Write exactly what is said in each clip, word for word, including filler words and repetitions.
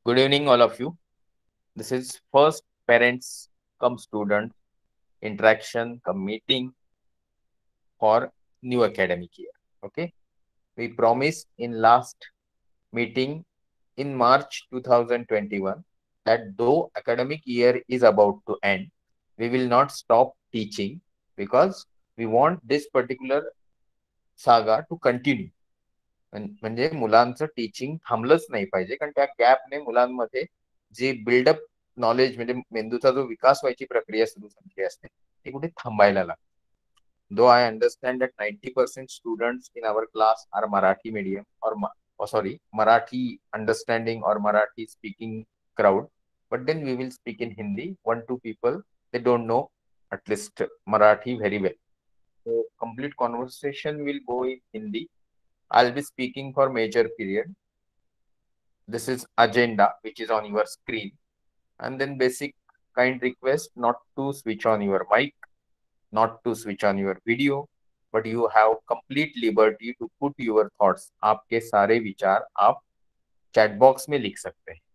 Good evening, all of you. This is first parents come student interaction come meeting for new academic year. Okay, we promised in last meeting in March two thousand twenty-one that though academic year is about to end, we will not stop teaching because we want this particular saga to continue. म्हण- म्हणजे मुलांचं teaching थांबलंच नाही पाहिजे, कारण त्या गॅपने मुलांमध्ये जी buildup knowledge म्हणजे मेंदूचा जो विकास व्हायची प्रक्रिया सुरू झाली असते ती कुठे थांबायला लागते. Though I understand that ninety percent students in our class are Marathi medium और सॉरी मराठी अंडरस्टँडिंग और Marathi speaking crowd, but then we will speak in Hindi. One, two people, they don't know at least Marathi very well. So complete conversation will go in Hindi. I'll be speaking for major period. This is agenda, which is on your screen. And then basic kind request not to switch on your mic, not to switch on your video, but you have complete liberty to put your thoughts. आपके सारे विचार आप chat box में लिख सकते हैं.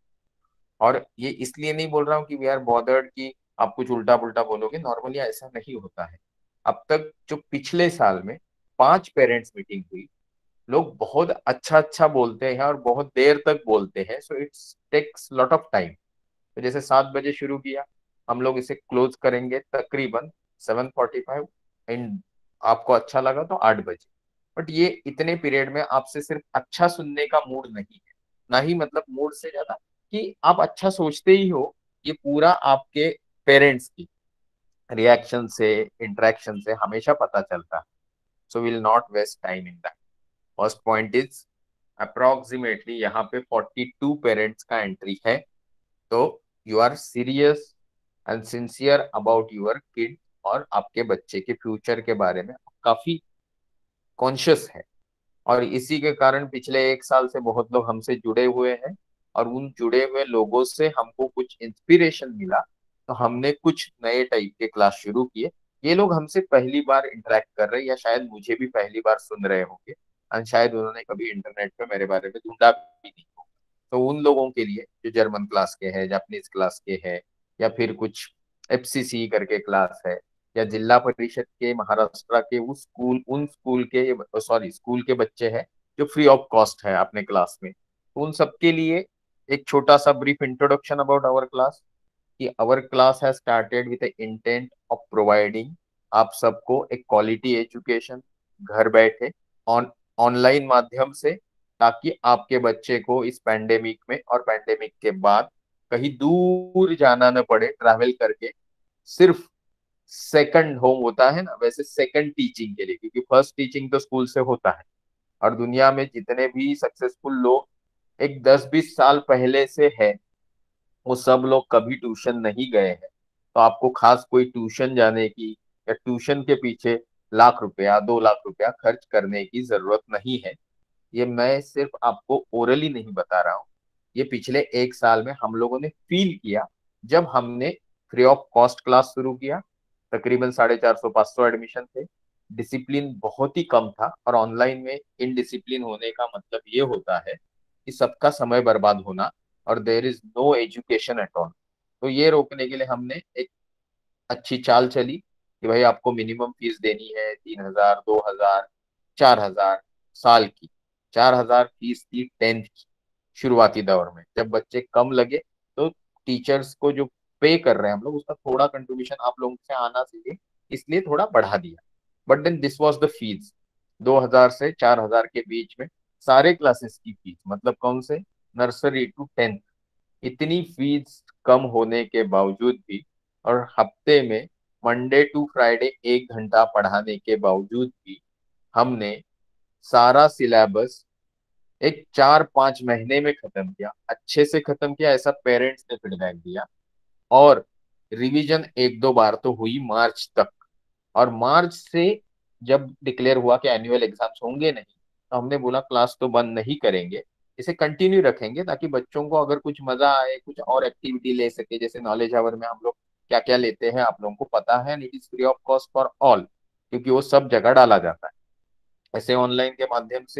और ये इसलिए नहीं बोल रहा हूँ कि वी आर बॉदर्ड कि आप कुछ उल्टा पुल्टा बोलोगे. नॉर्मली ऐसा नहीं होता है. अब तक जो पिछले साल में पांच पेरेंट्स मीटिंग हुई, लोग बहुत अच्छा अच्छा बोलते हैं और बहुत देर तक बोलते हैं. So it's takes lot of time. तो जैसे सात बजे शुरू किया, हम लोग इसे क्लोज करेंगे तकरीबन सेवन फोर्टी फाइव. एंड आपको अच्छा लगा तो आठ बजे. बट ये इतने पीरियड में आपसे सिर्फ अच्छा सुनने का मूड नहीं है, ना ही मतलब मूड से ज्यादा कि आप अच्छा सोचते ही हो. ये पूरा आपके पेरेंट्स की रिएक्शन से, इंटरेक्शन से हमेशा पता चलता है. So will not waste time in that. First point is approximately यहाँ पे फोर्टी टू पेरेंट्स का एंट्री है. तो you are serious and sincere about your kid और आपके बच्चे के फ्यूचर के बारे में काफी कॉन्शियस है. और इसी के कारण पिछले एक साल से बहुत लोग हमसे जुड़े हुए हैं और उन जुड़े हुए लोगों से हमको कुछ इंस्पिरेशन मिला. तो हमने कुछ नए टाइप के क्लास शुरू किए. ये लोग हमसे पहली बार इंटरेक्ट कर रहे हैं या शायद मुझे भी पहली बार सुन रहे होंगे, और शायद उन्होंने कभी इंटरनेट पे मेरे बारे में ढूंढा भी नहीं होगा. तो उन लोगों के लिए जो जर्मन क्लास के हैं, जापानीज क्लास के हैं, या फिर कुछ एफसीसी करके क्लास है, या जिला परिषद के महाराष्ट्र के उस स्कूल उन स्कूल के सॉरी स्कूल के बच्चे हैं जो फ्री ऑफ कॉस्ट है अपने क्लास में, तो उन सबके लिए एक छोटा सा brief introduction about our class. कि our class has started with the intent of providing आप सबको एक क्वालिटी एजुकेशन घर बैठे ऑन ऑनलाइन माध्यम से, ताकि आपके बच्चे को इस पैंडेमिक में और पैंडेमिक के बाद कहीं दूर जाना न पड़े ट्रैवल करके. सिर्फ सेकंड होम होता है ना, वैसे सेकंड टीचिंग के लिए, क्योंकि फर्स्ट टीचिंग तो स्कूल से होता है. और दुनिया में जितने भी सक्सेसफुल लोग एक दस बीस साल पहले से है, वो सब लोग कभी ट्यूशन नहीं गए हैं. तो आपको खास कोई ट्यूशन जाने की या ट्यूशन के पीछे लाख रुपया दो लाख रुपया खर्च करने की जरूरत नहीं है. ये मैं सिर्फ आपको ओरली नहीं बता रहा हूँ. ये पिछले एक साल में हम लोगों ने फील किया जब हमने फ्री ऑफ कॉस्ट क्लास शुरू किया. तकरीबन साढ़े चार सौ पाँच सौ एडमिशन थे. डिसिप्लिन बहुत ही कम था, और ऑनलाइन में इनडिसिप्लिन होने का मतलब ये होता है कि सबका समय बर्बाद होना, और there is no education at all. तो ये रोकने के लिए हमने एक अच्छी चाल चली कि भाई आपको मिनिमम फीस देनी है तीन हजार, दो हजार, चार हजार, साल की. चार हजार फीस थी टेंथ की शुरुआती दौर में. जब बच्चे कम लगे तो टीचर्स को जो पे कर रहे हैं हम लोग, उसका थोड़ा कंट्रीब्यूशन आप लोगों से आना चाहिए, इसलिए थोड़ा बढ़ा दिया. But then this was the fees. दो हजार से चार हजार के बीच में सारे क्लासेस की फीस, मतलब कौन से, नर्सरी टू टेंथ. इतनी फीस कम होने के बावजूद भी, और हफ्ते में मंडे टू फ्राइडे एक घंटा पढ़ाने के बावजूद भी, हमने सारा सिलेबस एक चार पांच महीने में खत्म किया. अच्छे से खत्म किया, ऐसा पेरेंट्स ने फीडबैक दिया. और रिवीजन एक दो बार तो हुई मार्च तक. और मार्च से जब डिक्लेयर हुआ कि एनुअल एग्जाम्स होंगे नहीं, तो हमने बोला क्लास तो बंद नहीं करेंगे, इसे कंटिन्यू रखेंगे, ताकि बच्चों को अगर कुछ मजा आए, कुछ और एक्टिविटी ले सके. जैसे नॉलेज आवर में हम लोग क्या क्या लेते हैं आप लोगों को पता है, it is free of cost for all, क्योंकि वो सब जगह डाला जाता है. ऐसे ऑनलाइन के माध्यम से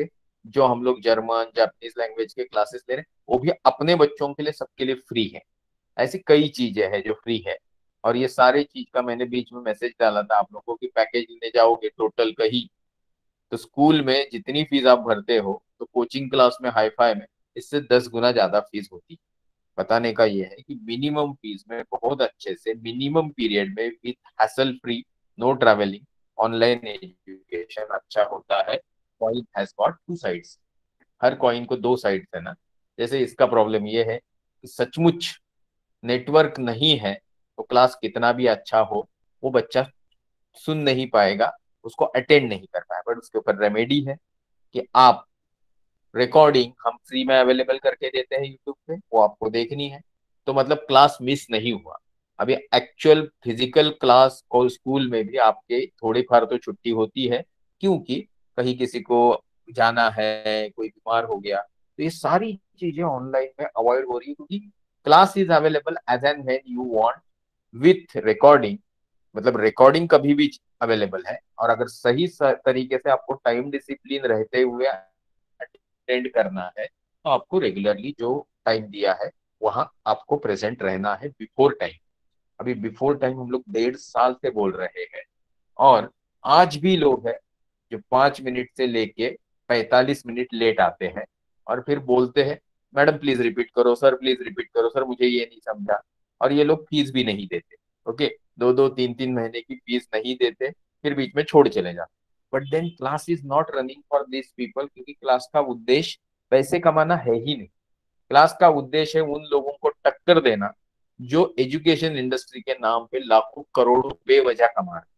जो हम लोग जर्मन जापानीज लैंग्वेज के क्लासेस ले रहे हैं, वो भी अपने बच्चों के लिए, सबके लिए फ्री है। ऐसी कई चीजें हैं जो फ्री है। और ये सारे चीज का मैंने बीच में मैसेज डाला था आप लोगों को कि पैकेज लेने जाओगे टोटल कहीं, तो स्कूल में जितनी फीस आप भरते हो तो कोचिंग क्लास में हाईफाई में इससे दस गुना ज्यादा फीस होती है। बताने का ये है कि मिनिमम फीस में बहुत अच्छे से मिनिमम पीरियड में with hassle free, no travelling, online education अच्छा होता है। Coin has got two sides. हर कॉइन को दो साइड्स है ना। जैसे इसका प्रॉब्लम ये है कि सचमुच नेटवर्क नहीं है तो क्लास कितना भी अच्छा हो, वो बच्चा सुन नहीं पाएगा, उसको अटेंड नहीं कर पाएगा। बट उसके ऊपर रेमेडी है कि आप रिकॉर्डिंग हम फ्री में अवेलेबल करके देते हैं यूट्यूब पे, वो आपको देखनी है। तो मतलब क्लास मिस नहीं हुआ। अभी एक्चुअल फिजिकल क्लास और स्कूल में भी आपके थोड़ी फार तो छुट्टी होती है, क्योंकि कहीं किसी को जाना है, कोई बीमार हो गया, तो ये सारी चीजें ऑनलाइन में अवॉइड हो रही है, क्योंकि class is available as and when you want with recording. मतलब रिकॉर्डिंग कभी भी अवेलेबल है, और अगर सही स- तरीके से आपको टाइम डिसिप्लिन रहते हुए अटेंड करना है तो आपको रेगुलरली जो टाइम दिया है वहां आपको प्रेजेंट रहना है बिफोर टाइम। अभी बिफोर टाइम हम लोग डेढ़ साल से बोल रहे हैं, और आज भी लोग हैं जो पांच मिनट से लेके पैंतालीस मिनट लेट आते हैं, और फिर बोलते हैं मैडम प्लीज रिपीट करो, सर प्लीज रिपीट करो, सर मुझे ये नहीं समझा। और ये लोग फीस भी नहीं देते। ओके, दो दो तीन तीन महीने की फीस नहीं देते, फिर बीच में छोड़ चले जाते। But then class is not running for this people, क्योंकि क्लास का उद्देश्य पैसे कमाना है ही नहीं। क्लास का उद्देश्य है उन लोगों को टक्कर देना जो एजुकेशन इंडस्ट्री के नाम पे लाखों करोड़ों बेवजह कमा रहे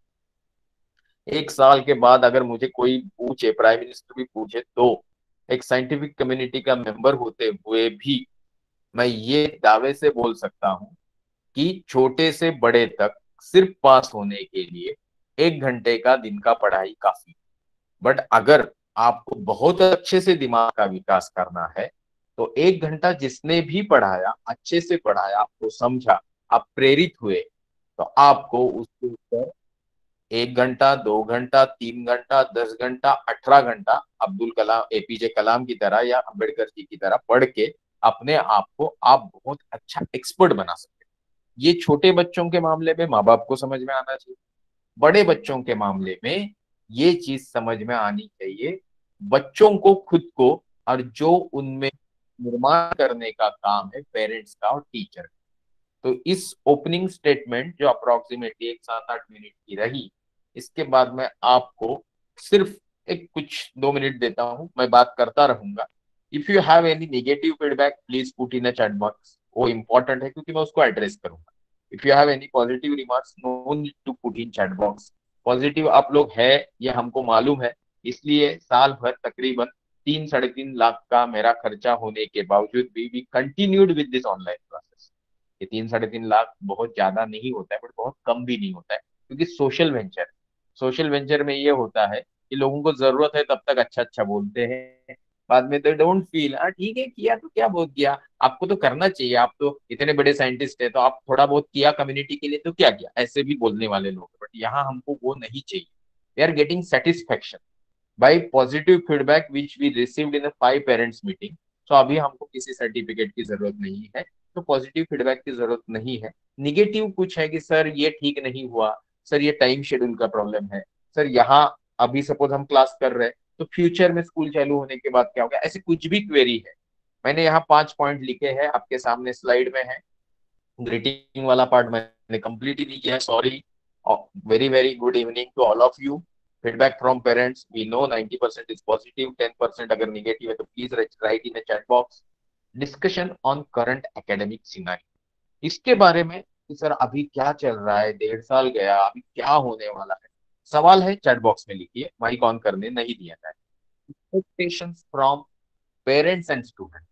हैं। एक साल के बाद अगर मुझे कोई पूछे, प्राइम मिनिस्टर भी पूछे, तो एक साइंटिफिक कम्युनिटी का मेंबर होते हुए भी मैं ये दावे से बोल सकता हूं कि छोटे से बड़े तक सिर्फ पास होने के लिए एक घंटे का दिन का पढ़ाई काफी। बट अगर आपको बहुत अच्छे से दिमाग का विकास करना है तो एक घंटा जिसने भी पढ़ाया, अच्छे से पढ़ाया, आपको समझा, आप प्रेरित हुए, तो आपको उसके ऊपर एक घंटा, दो घंटा, तीन घंटा, दस घंटा, अठारह घंटा, अब्दुल कलाम, एपीजे कलाम की तरह या अंबेडकर जी की तरह पढ़ के अपने आप को आप बहुत अच्छा एक्सपर्ट बना सकते हैं। ये छोटे बच्चों के मामले में माँ बाप को समझ में आना चाहिए। बड़े बच्चों के मामले में ये चीज समझ में आनी चाहिए बच्चों को खुद को, और जो उनमें निर्माण करने का काम है पेरेंट्स का और टीचर का। तो इस ओपनिंग स्टेटमेंट जो अप्रोक्सीमेटली एक सात आठ मिनट की रही, इसके बाद मैं आपको सिर्फ एक कुछ दो मिनट देता हूं, मैं बात करता रहूंगा। If you have any negative feedback please put in a chat box, वो इंपॉर्टेंट है क्योंकि मैं उसको एड्रेस करूंगा। If you have any positive remarks no need to put in chat box. Positive आप लोग है ये हमको मालूम है, इसलिए साल भर तकरीबन तीन साढ़े तीन लाख का मेरा खर्चा होने के बावजूद भी we continued with this online classes. ये तीन साढ़े तीन लाख बहुत ज्यादा नहीं होता है, बट बहुत कम भी नहीं होता है, क्योंकि सोशल वेंचर सोशल वेंचर में ये होता है कि लोगों को जरूरत है तब तक अच्छा अच्छा बोलते हैं, बाद में दे डोंट फील, हाँ ठीक है किया तो क्या बहुत किया, आपको तो करना चाहिए, आप तो इतने बड़े साइंटिस्ट है तो आप थोड़ा बहुत किया कम्युनिटी के लिए तो क्या किया, ऐसे भी बोलने वाले लोग। बट यहाँ हमको वो नहीं चाहिए। We are getting satisfaction by positive feedback which we received in five parents meeting. तो अभी हमको किसी सर्टिफिकेट की जरूरत नहीं है, तो पॉजिटिव फीडबैक की जरूरत नहीं है। निगेटिव कुछ है कि सर ये ठीक नहीं हुआ, सर ये टाइम शेड्यूल का प्रॉब्लम है, सर यहाँ अभी सपोज हम क्लास कर रहे हैं तो फ्यूचर में स्कूल चालू होने के बाद क्या होगा, ऐसी कुछ भी क्वेरी है। मैंने यहाँ पांच पॉइंट लिखे हैं, आपके सामने स्लाइड में है। ग्रीटिंग वाला पार्ट मैंने कंप्लीट ही नहीं किया है, sorry. Very very good evening to all of you. Feedback from parents we know ninety percent is positive, ten percent अगर निगेटिव है तो please write in chat box. Discussion on current academic scenario, इसके बारे में कि sir अभी क्या चल रहा है, डेढ़ साल गया, अभी क्या होने वाला है। सवाल है चैट बॉक्स में लिखिए, माइक ऑन करने नहीं दिया जाए। Expectations from parents and student.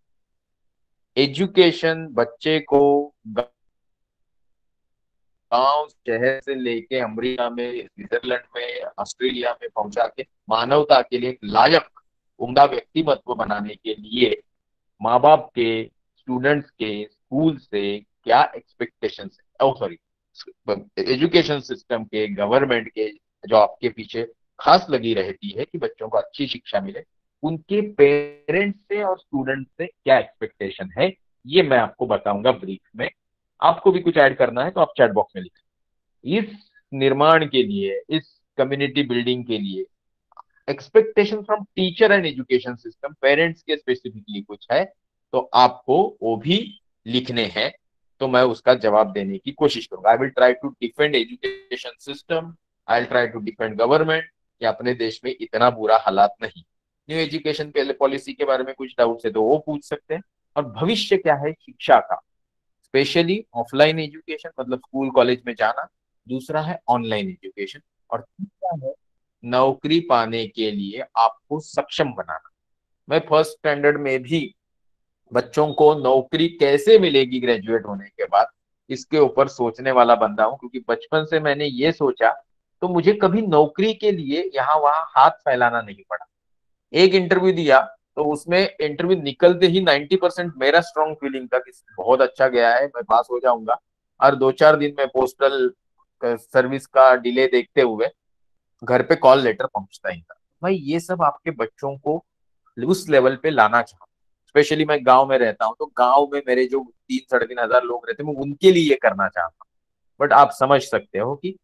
Education बच्चे को गांव शहर से लेके अमेरिका में, स्विट्जरलैंड में, ऑस्ट्रेलिया में पहुंचा के मानवता के लिए एक लायक उम्दा व्यक्तिमत्व बनाने के लिए माँ बाप के, स्टूडेंट्स के, स्कूल से क्या एक्सपेक्टेशन है, ओ सॉरी, एजुकेशन सिस्टम के, गवर्नमेंट के, जो आपके पीछे खास लगी रहती है कि बच्चों को अच्छी शिक्षा मिले, उनके पेरेंट्स से और स्टूडेंट से क्या एक्सपेक्टेशन है, ये मैं आपको बताऊंगा ब्रीफ में। आपको भी कुछ ऐड करना है तो आप चैट बॉक्स में लिखें। इस निर्माण के लिए, इस कम्युनिटी बिल्डिंग के लिए expectation from teacher and education system, parents के स्पेसिफिकली कुछ है तो आपको वो भी लिखने हैं। तो मैं उसका जवाब देने की कोशिश करूंगा। I will try to defend education system, I will try to defend government कि अपने देश में इतना बुरा हालात नहीं। न्यू एजुकेशन पॉलिसी के बारे में कुछ डाउट्स है तो वो पूछ सकते हैं। और भविष्य क्या है शिक्षा का, स्पेशली ऑफलाइन एजुकेशन मतलब स्कूल कॉलेज में जाना, दूसरा है ऑनलाइन एजुकेशन, और तीसरा है नौकरी पाने के लिए आपको सक्षम बनाना। मैं फर्स्ट स्टैंडर्ड में भी बच्चों को नौकरी कैसे मिलेगी ग्रेजुएट होने के बाद, इसके ऊपर सोचने वाला बंदा हूं, क्योंकि बचपन से मैंने ये सोचा तो मुझे कभी नौकरी के लिए यहाँ वहां हाथ फैलाना नहीं पड़ा। एक इंटरव्यू दिया तो उसमें इंटरव्यू निकलते ही नाइन्टी परसेंट मेरा स्ट्रॉन्ग फीलिंग था कि बहुत अच्छा गया है, मैं पास हो जाऊंगा। और दो चार दिन में पोस्टल सर्विस का डिले देखते हुए घर पे कॉल लेटर पहुंचता ही था। भाई ये सब आपके बच्चों को उस लेवल पे लाना चाहूँ। स्पेशली मैं गांव में रहता हूँ तो गांव में मेरे जो तीन साढ़े तीन हजार लोग रहते हैं मैं उनके लिए ये करना चाहता हूँ। बट आप समझ सकते हो कि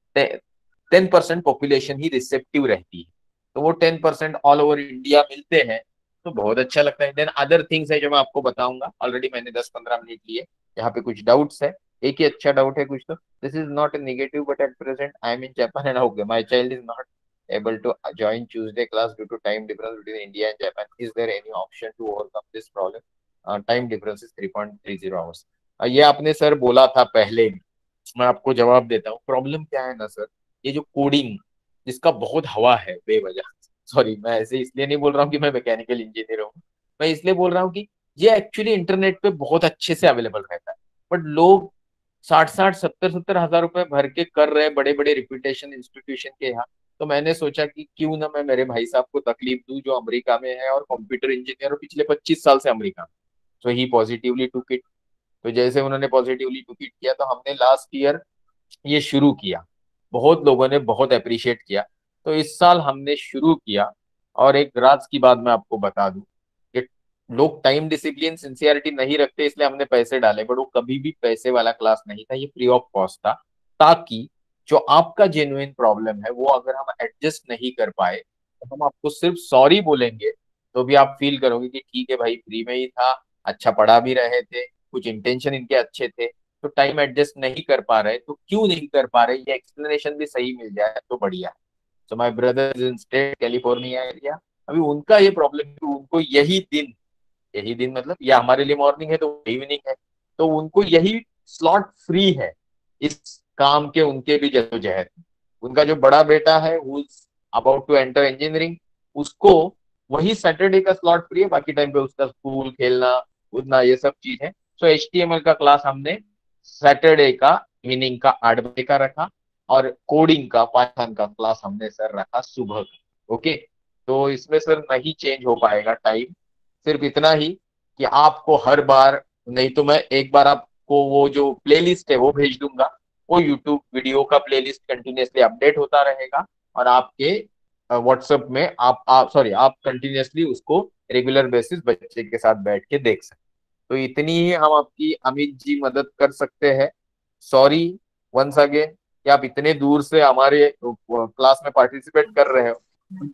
टेन परसेंट पॉपुलेशन ही रिसेप्टिव रहती है, तो वो ten percent all over India मिलते हैं तो बहुत अच्छा लगता है। देन अदर थिंग्स है जो मैं आपको बताऊंगा। ऑलरेडी मैंने दस पंद्रह मिनट लिए, यहाँ पे कुछ डाउट्स है। एक ही अच्छा डाउट है कुछ तो, this is not a negative but at present I am in Japan and okay my child is not able to join Tuesday class due to time difference between India and Japan. Is there any option to overcome this problem? Uh, time difference is three point three zero hours. Uh, ये आपने sir बोला था पहले भी, मैं आपको जवाब देता हूँ। प्रॉब्लम क्या है ना सर, ये जो कोडिंग जिसका बहुत हवा है बेवजह, सॉरी मैं ऐसे इसलिए नहीं बोल रहा हूँ कि मैं मैकेनिकल इंजीनियर हूँ, मैं इसलिए बोल रहा हूँ कि ये एक्चुअली इंटरनेट पे बहुत अच्छे से अवेलेबल रहता है। बट लोग साठ साठ सत्तर सत्तर हजार रुपए भर के कर रहे हैं बड़े बड़े रिप्यूटेशन इंस्टीट्यूशन के यहाँ। तो मैंने सोचा कि क्यों ना मैं मेरे भाई साहब को तकलीफ दूं जो अमेरिका में है और कंप्यूटर इंजीनियर और पिछले पच्चीस साल से अमेरिका में। So he positively took it. तो जैसे उन्होंने पॉजिटिवली टुक इट किया तो हमने लास्ट ईयर ये शुरू किया। बहुत लोगों ने बहुत अप्रिशिएट किया, तो इस साल हमने शुरू किया। और एक राज की बात मैं आपको बता दूं कि लोग टाइम डिसिप्लिन सिंसियरिटी नहीं रखते इसलिए हमने पैसे डाले, बट वो कभी भी पैसे वाला क्लास नहीं था, ये फ्री ऑफ कॉस्ट था। ताकि जो आपका जेन्युइन प्रॉब्लम है वो अगर हम एडजस्ट नहीं कर पाए तो हम आपको सिर्फ सॉरी बोलेंगे, तो भी आप फील करोगे कि ठीक है भाई फ्री में ही था, अच्छा पढ़ा भी रहे थे, कुछ इंटेंशन इनके अच्छे थे। तो टाइम एडजस्ट नहीं कर पा रहे तो क्यों नहीं कर पा रहे, ये एक्सप्लेनेशन भी सही मिल जाए तो बढ़िया है। So my brother is in state California area. अभी उनका ये प्रॉब्लम है, उनको यही दिन, यही दिन मतलब या हमारे लिए मॉर्निंग है तो इवनिंग है, तो उनको यही स्लॉट फ्री है इस काम के, उनके भी जद्दोजहद। उनका जो बड़ा बेटा है who is about to enter engineering, उसको वही सैटरडे का स्लॉट फ्री है, बाकी टाइम पे उसका स्कूल खेलना कूदना ये सब चीज है। So H T M L का क्लास हमने सैटरडे का इवनिंग का आठ बजे का रखा, और कोडिंग का पाइथन का क्लास हमने सर रखा सुबह का। ओके, तो इसमें सर नहीं चेंज हो पाएगा टाइम, सिर्फ इतना ही कि आपको हर बार, नहीं तो मैं एक बार आपको वो जो प्लेलिस्ट है वो भेज दूंगा। वो यूट्यूब वीडियो का प्लेलिस्ट कंटिन्यूअसली अपडेट होता रहेगा, और आपके व्हाट्सएप में आप आप सॉरी आप कंटिन्यूअसली उसको रेगुलर बेसिस बच्चे के साथ बैठ के देख सकते। तो इतनी ही हम आपकी अमित जी मदद कर सकते हैं। सॉरी वंस अगेन कि आप इतने दूर से हमारे क्लास में पार्टिसिपेट कर रहे हो।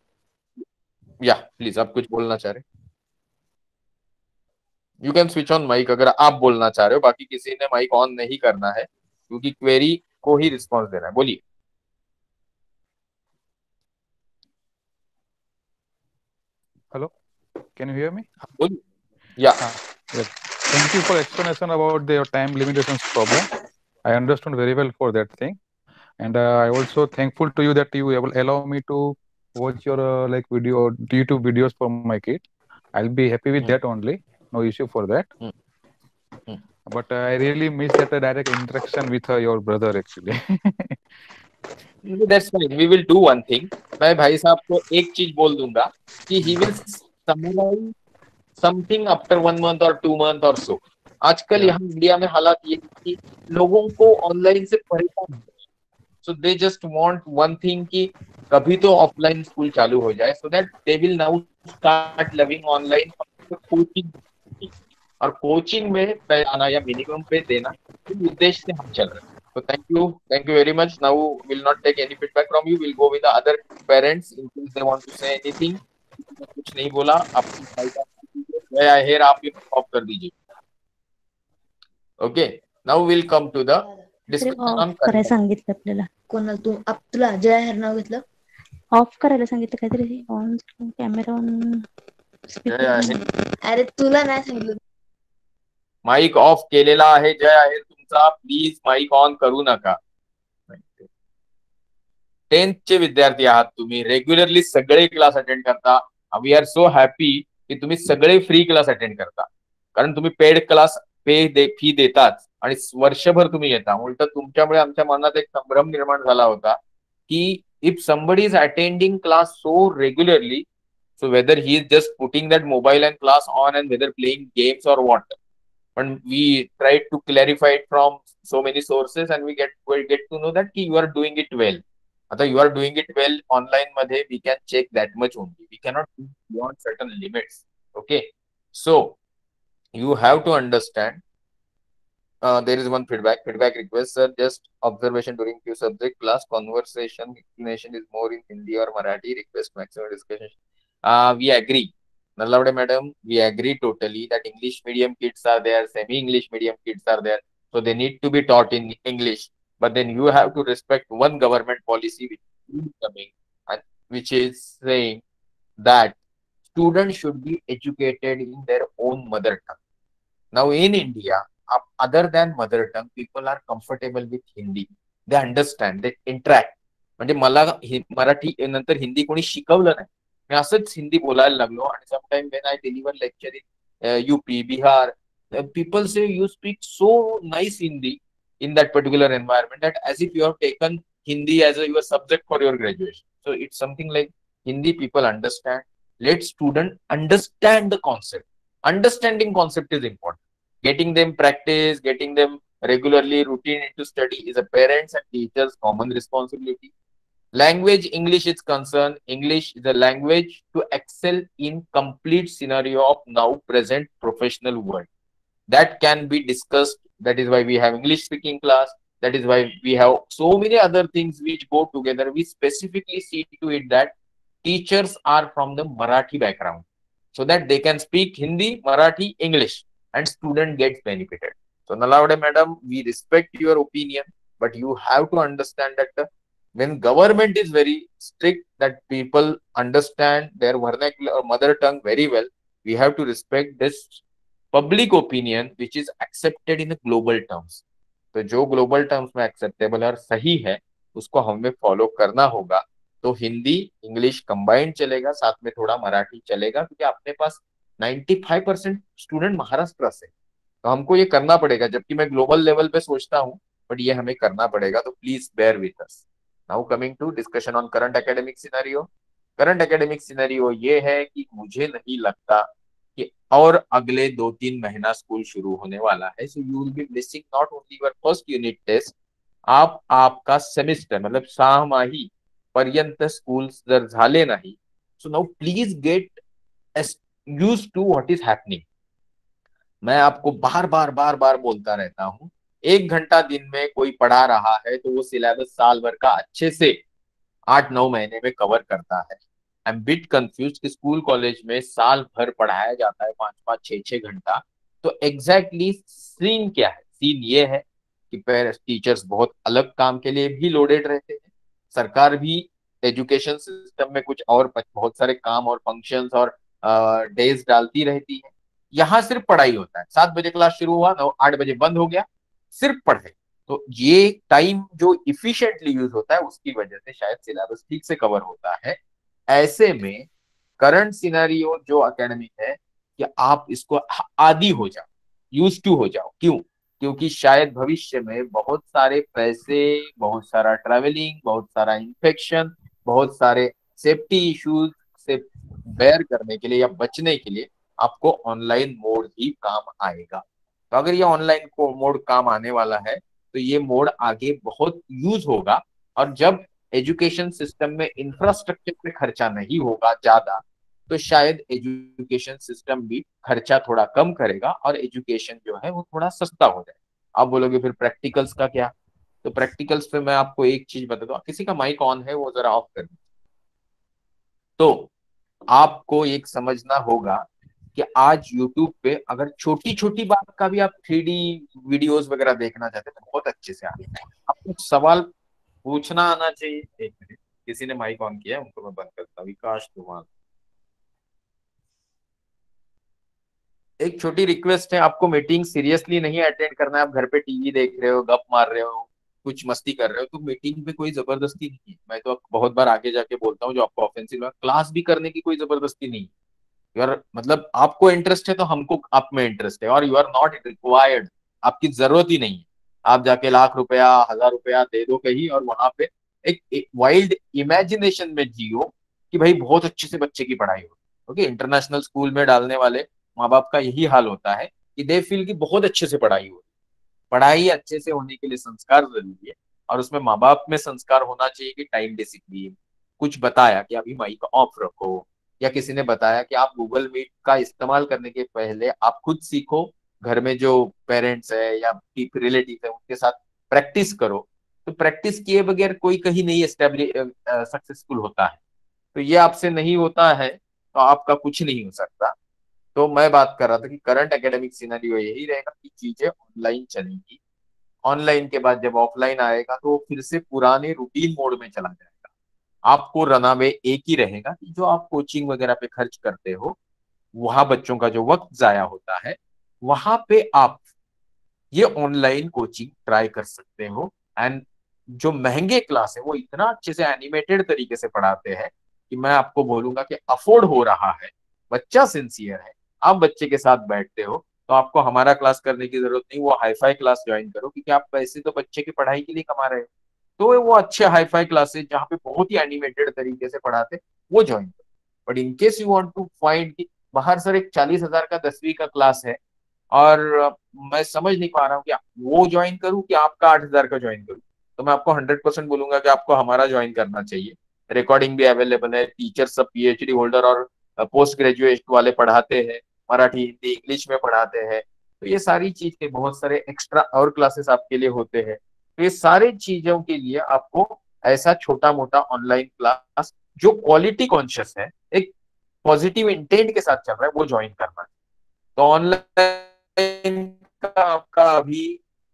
या प्लीज आप कुछ बोलना चाह रहे, you can switch on mic अगर आप बोलना चाह रहे हो, बाकी किसी ने माइक ऑन नहीं करना है क्योंकि क्वेरी को ही रिस्पॉन्स देना है। बोलिए। Hello, can you hear me? बोलिए। या Ah, yes. Thank you for explanation about the time limitations problem. I understood very well for that thing, and uh, I also thankful to you that you will allow me to watch your uh, like video YouTube videos for my kid. I'll be happy with that only. No issue for that. But uh, I really miss that uh, direct interaction with uh, your brother actually. That's fine, we will do one thing. मैं भाई साहब को एक चीज बोल दूंगा कि he will summarize something after one month और टू मंथ और सो। आजकल Yeah. यहाँ इंडिया में हालात ये है कि लोगों को ऑनलाइन से परेशान, so they just want one thing कि कभी तो ऑफलाइन स्कूल चालू हो जाए, so that they will now start loving online. Coaching, और कोचिंग में आना या मिनिमम पे देना, इस उद्देश्य से हम चल रहे हैं। तो thank you, thank you very much. Now will not take any feedback from you, will go with the other parents in case they want to say anything. कुछ नहीं बोला आपकी साइड आप हेयर आप भी ऑफ कर दीजिए। Okay, now will come to the discussion on off करायला करंट। सांगितलं आपल्याला. कोणाला तू आप तुला जय हर नाव घेतलं ऑफ करायला सांगितलं काहीतरी. On camera on Jay speaker. आहे, अरे तुला नाही सांगितलं माईक ऑफ केलेला आहे जय आहे तुमचा, प्लीज माईक ऑन करू नका. टेन्थ चे विद्यार्थी आहात तुम्ही, रेग्युलरली सगळे क्लास अटेंड करता. वी आर सो हॅपी की तुम्ही सगळे फ्री क्लास अटेंड करता, कारण तुम्ही पेड क्लास पे दे फी देतात आणि वर्षभर तुम्ही येता. उलट तुमच्यामुळे आमच्या मनात एक संभ्रम निर्माण झाला होता की if somebody is attending class so regularly, so whether he is just putting that mobile and class on and whether playing games or what. But we tried to clarify it from so many sources and we get we get to know that ki you are doing it well. आता you are doing it well online मध्ये, we can check that much only. We cannot do beyond certain limits. Okay, so you have to understand. Uh, there is one feedback feedback request, sir. Just observation during few subject class conversation explanation is more in Hindi or Marathi. Request maximum discussion. Uh, we agree. Nallavade madam, we agree totally that English medium kids are there, semi English medium kids are there, so they need to be taught in English. But then you have to respect one government policy which is coming, and which is saying that students should be educated in their own mother tongue. Now in India, other than mother tongue, people are comfortable with Hindi. They understand, they interact. म्हणजे मला मराठी नंतर हिंदी कोणी शिकवलं नाही, मी असंच हिंदी बोलायला लागलो. आणि sometime when I deliver lecture in UP Bihar, people say you speak so nice Hindi in that particular environment that as if you have taken Hindi as a your subject for your graduation. So it's something like Hindi people understand. Let student understand the concept. Understanding concept is important. Getting them practice, getting them regularly routine into study is a parents and teachers common responsibility. Language English is concerned, English is a language to excel in complete scenario of now present professional world. That can be discussed. That is why we have English speaking class. That is why we have so many other things which go together. We specifically see to it that teachers are from the Marathi background, so that they can speak Hindi, Marathi, English, and student gets benefited. So Nalawade madam, we respect your opinion, but you have to understand that uh, when government is very strict that people understand their vernacular or mother tongue very well, we have to respect this public opinion which is accepted in the global terms. तो जो global terms में acceptable और सही है उसको हमें follow करना होगा. तो हिंदी इंग्लिश कंबाइंड चलेगा, साथ में थोड़ा मराठी चलेगा, क्योंकि अपने पास पचानवे परसेंट स्टूडेंट महाराष्ट्र से, तो हमको ये करना पड़ेगा. जबकि मैं ग्लोबल लेवल पे सोचता हूँ, बट ये हमें करना पड़ेगा. तो please bear with us. Now coming to discussion on current academic scenario. Current academic scenario ये है कि मुझे नहीं लगता कि और अगले दो तीन महीना स्कूल शुरू होने वाला है. So you will be missing not only your first unit test, आप आपका सेमिस्टर मतलब सहामाही पर्यंत स्कूल जर झाले नाही. So now please get used to what is happening. मैं आपको बार बार बार बार बोलता रहता हूँ, एक घंटा दिन में कोई पढ़ा रहा है तो वो सिलेबस साल भर का अच्छे से आठ नौ महीने में कवर करता है. आई एम बिट कंफ्यूज कि स्कूल कॉलेज में साल भर पढ़ाया जाता है पांच पांच छह छह घंटा. तो एग्जैक्टली सीन क्या है? सीन ये है कि पेरेंट्स टीचर्स बहुत अलग काम के लिए भी लोडेड रहते हैं. सरकार भी एजुकेशन सिस्टम में कुछ और बहुत सारे काम और फंक्शंस और डेज डालती रहती है. यहाँ सिर्फ पढ़ाई होता है. सात बजे क्लास शुरू हुआ, नौ आठ बजे बंद हो गया, सिर्फ पढ़ाई. तो ये टाइम जो इफिशिएंटली यूज होता है उसकी वजह से शायद सिलेबस ठीक से कवर होता है. ऐसे में करंट सिनेरियो जो एकेडमिक है कि आप इसको आदी हो जाओ, यूज टू हो जाओ. क्यों? क्योंकि शायद भविष्य में बहुत सारे पैसे, बहुत सारा ट्रैवलिंग, बहुत सारा इन्फेक्शन, बहुत सारे सेफ्टी इश्यूज से बेयर करने के लिए या बचने के लिए आपको ऑनलाइन मोड ही काम आएगा. तो अगर ये ऑनलाइन मोड काम आने वाला है तो ये मोड आगे बहुत यूज होगा. और जब एजुकेशन सिस्टम में इंफ्रास्ट्रक्चर पे खर्चा नहीं होगा ज्यादा, तो शायद एजुकेशन सिस्टम भी खर्चा थोड़ा कम करेगा और एजुकेशन जो है वो थोड़ा सस्ता हो जाएगा। आप बोलोगे फिर प्रैक्टिकल्स का क्या? तो प्रैक्टिकल्स पे मैं आपको एक चीज बता दूं, किसी का माइक ऑन है वो जरा ऑफ कर दीजिए। तो आपको एक समझना होगा कि आज यूट्यूब पे अगर छोटी छोटी बात का भी आप थ्री डी वीडियोस वगैरह देखना चाहते हैं तो बहुत अच्छे से आगे आपको सवाल पूछना आना चाहिए। एक मिनट, किसी ने माइक ऑन किया है, उनको मैं बंद करता हूँ। विकास कुमार, एक छोटी रिक्वेस्ट है, आपको मीटिंग सीरियसली नहीं अटेंड करना है। आप घर पे टीवी देख रहे हो, गप मार रहे हो, कुछ मस्ती कर रहे हो, तो मीटिंग पे कोई जबरदस्ती नहीं है। मैं तो आपको बहुत बार आगे जाके बोलता हूँ, जो आपको ऑफेंसिव है, क्लास भी करने की कोई जबरदस्ती नहीं है। यार मतलब आपको इंटरेस्ट है तो हमको आप में इंटरेस्ट है, और यू आर नॉट रिक्वायर्ड, आपकी जरूरत ही नहीं है। आप जाके लाख रुपया हजार रुपया दे दो कहीं और वहां पे एक, एक वाइल्ड इमेजिनेशन में जियो कि भाई बहुत अच्छे से बच्चे की पढ़ाई हो। ओके, इंटरनेशनल स्कूल में डालने वाले माँ बाप का यही हाल होता है कि दे फील कि बहुत अच्छे से पढ़ाई हो। पढ़ाई अच्छे से होने के लिए संस्कार जरूरी है, और उसमें माँ बाप में संस्कार होना चाहिए कि टाइम डिसिप्लिन। कुछ बताया कि अभी माइक ऑफ रखो, या किसी ने बताया कि आप गूगल मीट का इस्तेमाल करने के पहले आप खुद सीखो, घर में जो पेरेंट्स है या रिलेटिव है उनके साथ प्रैक्टिस करो। तो प्रैक्टिस किए बगैर कोई कहीं नहीं एस्टेब्लिश सक्सेसफुल होता है। तो ये आपसे नहीं होता है तो आपका कुछ नहीं हो सकता। तो मैं बात कर रहा था कि करंट एकेडमिक सिनेरियो यही रहेगा कि चीजें ऑनलाइन चलेंगी। ऑनलाइन के बाद जब ऑफलाइन आएगा तो वो फिर से पुराने रूटीन मोड में चला जाएगा। आपको रनावे एक ही रहेगा कि जो आप कोचिंग वगैरह पे खर्च करते हो, वहां बच्चों का जो वक्त जाया होता है, वहां पे आप ये ऑनलाइन कोचिंग ट्राई कर सकते हो। एंड जो महंगे क्लास है वो इतना अच्छे से एनिमेटेड तरीके से पढ़ाते हैं कि मैं आपको बोलूंगा कि अफोर्ड हो रहा है, बच्चा सिंसियर है, आप बच्चे के साथ बैठते हो, तो आपको हमारा क्लास करने की जरूरत नहीं, वो हाईफाई क्लास ज्वाइन करो, क्योंकि आप पैसे तो बच्चे की पढ़ाई के लिए कमा रहे हो। तो वो अच्छे हाईफाई क्लासेस जहाँ पे बहुत ही एनिमेटेड तरीके से पढ़ाते, वो ज्वाइन करो। But in case you want to find कि बाहर सर एक चालीस हजार का दसवीं का क्लास है और मैं समझ नहीं पा रहा हूँ कि वो ज्वाइन करूँ कि आपका आठ हजार का ज्वाइन करूँ, तो मैं आपको हंड्रेड परसेंट बोलूंगा कि आपको हमारा ज्वाइन करना चाहिए। रिकॉर्डिंग भी अवेलेबल है, टीचर सब पीएचडी होल्डर और पोस्ट ग्रेजुएट वाले पढ़ाते हैं, मराठी हिंदी इंग्लिश में पढ़ाते हैं। तो ये सारी चीज के बहुत सारे एक्स्ट्रा और क्लासेस आपके लिए होते हैं। तो ये सारी चीजों के लिए आपको ऐसा छोटा मोटा ऑनलाइन क्लास जो क्वालिटी कॉन्शियस है, एक पॉजिटिव इंटेंट के साथ चल रहा है, वो ज्वाइन करना है। तो ऑनलाइन का आपका अभी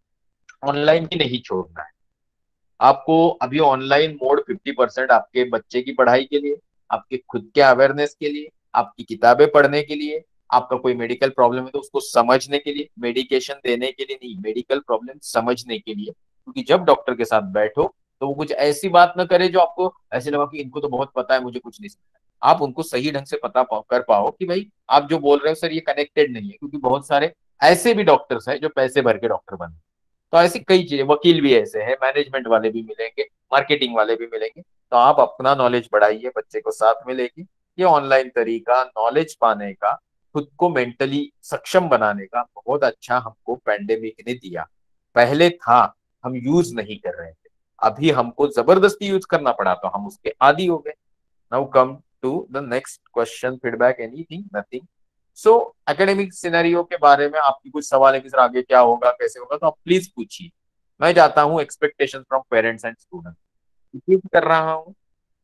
ऑनलाइन भी नहीं छोड़ना है। आपको अभी ऑनलाइन मोड फिफ्टी परसेंट आपके बच्चे की पढ़ाई के लिए, आपके खुद के अवेयरनेस के लिए, आपकी किताबें पढ़ने के लिए, आपका कोई मेडिकल प्रॉब्लम है तो उसको समझने के लिए, मेडिकेशन देने के लिए नहीं, मेडिकल प्रॉब्लम समझने के लिए। क्योंकि जब डॉक्टर के साथ बैठो तो वो कुछ ऐसी बात ना करे जो आपको ऐसे लगा कि इनको तो बहुत पता है, मुझे कुछ नहीं समझ। आप उनको सही ढंग से पता पाओ, कर पाओ कि भाई आप जो बोल रहे हो सर ये कनेक्टेड नहीं है, क्योंकि बहुत सारे ऐसे भी डॉक्टर्स हैं जो पैसे भर के डॉक्टर बने। तो ऐसी कई चीजें, वकील भी ऐसे हैं, मैनेजमेंट वाले भी मिलेंगे, मार्केटिंग वाले भी मिलेंगे। तो आप अपना नॉलेज बढ़ाइए, बच्चे को साथ में लेके। ये ऑनलाइन तरीका नॉलेज पाने का, खुद को मेंटली सक्षम बनाने का बहुत अच्छा हमको पेंडेमिक ने दिया। पहले था, हम यूज नहीं कर रहे थे, अभी हमको जबरदस्ती यूज करना पड़ा तो हम उसके आदी हो गए। Now come to the next question, feedback anything? Nothing. So academic scenario के बारे में आपकी कुछ सवाल है कि सर आगे क्या होगा, कैसे होगा, तो आप प्लीज पूछिए। मैं जाता हूँ expectation from parents and student, repeat कर रहा हूँ।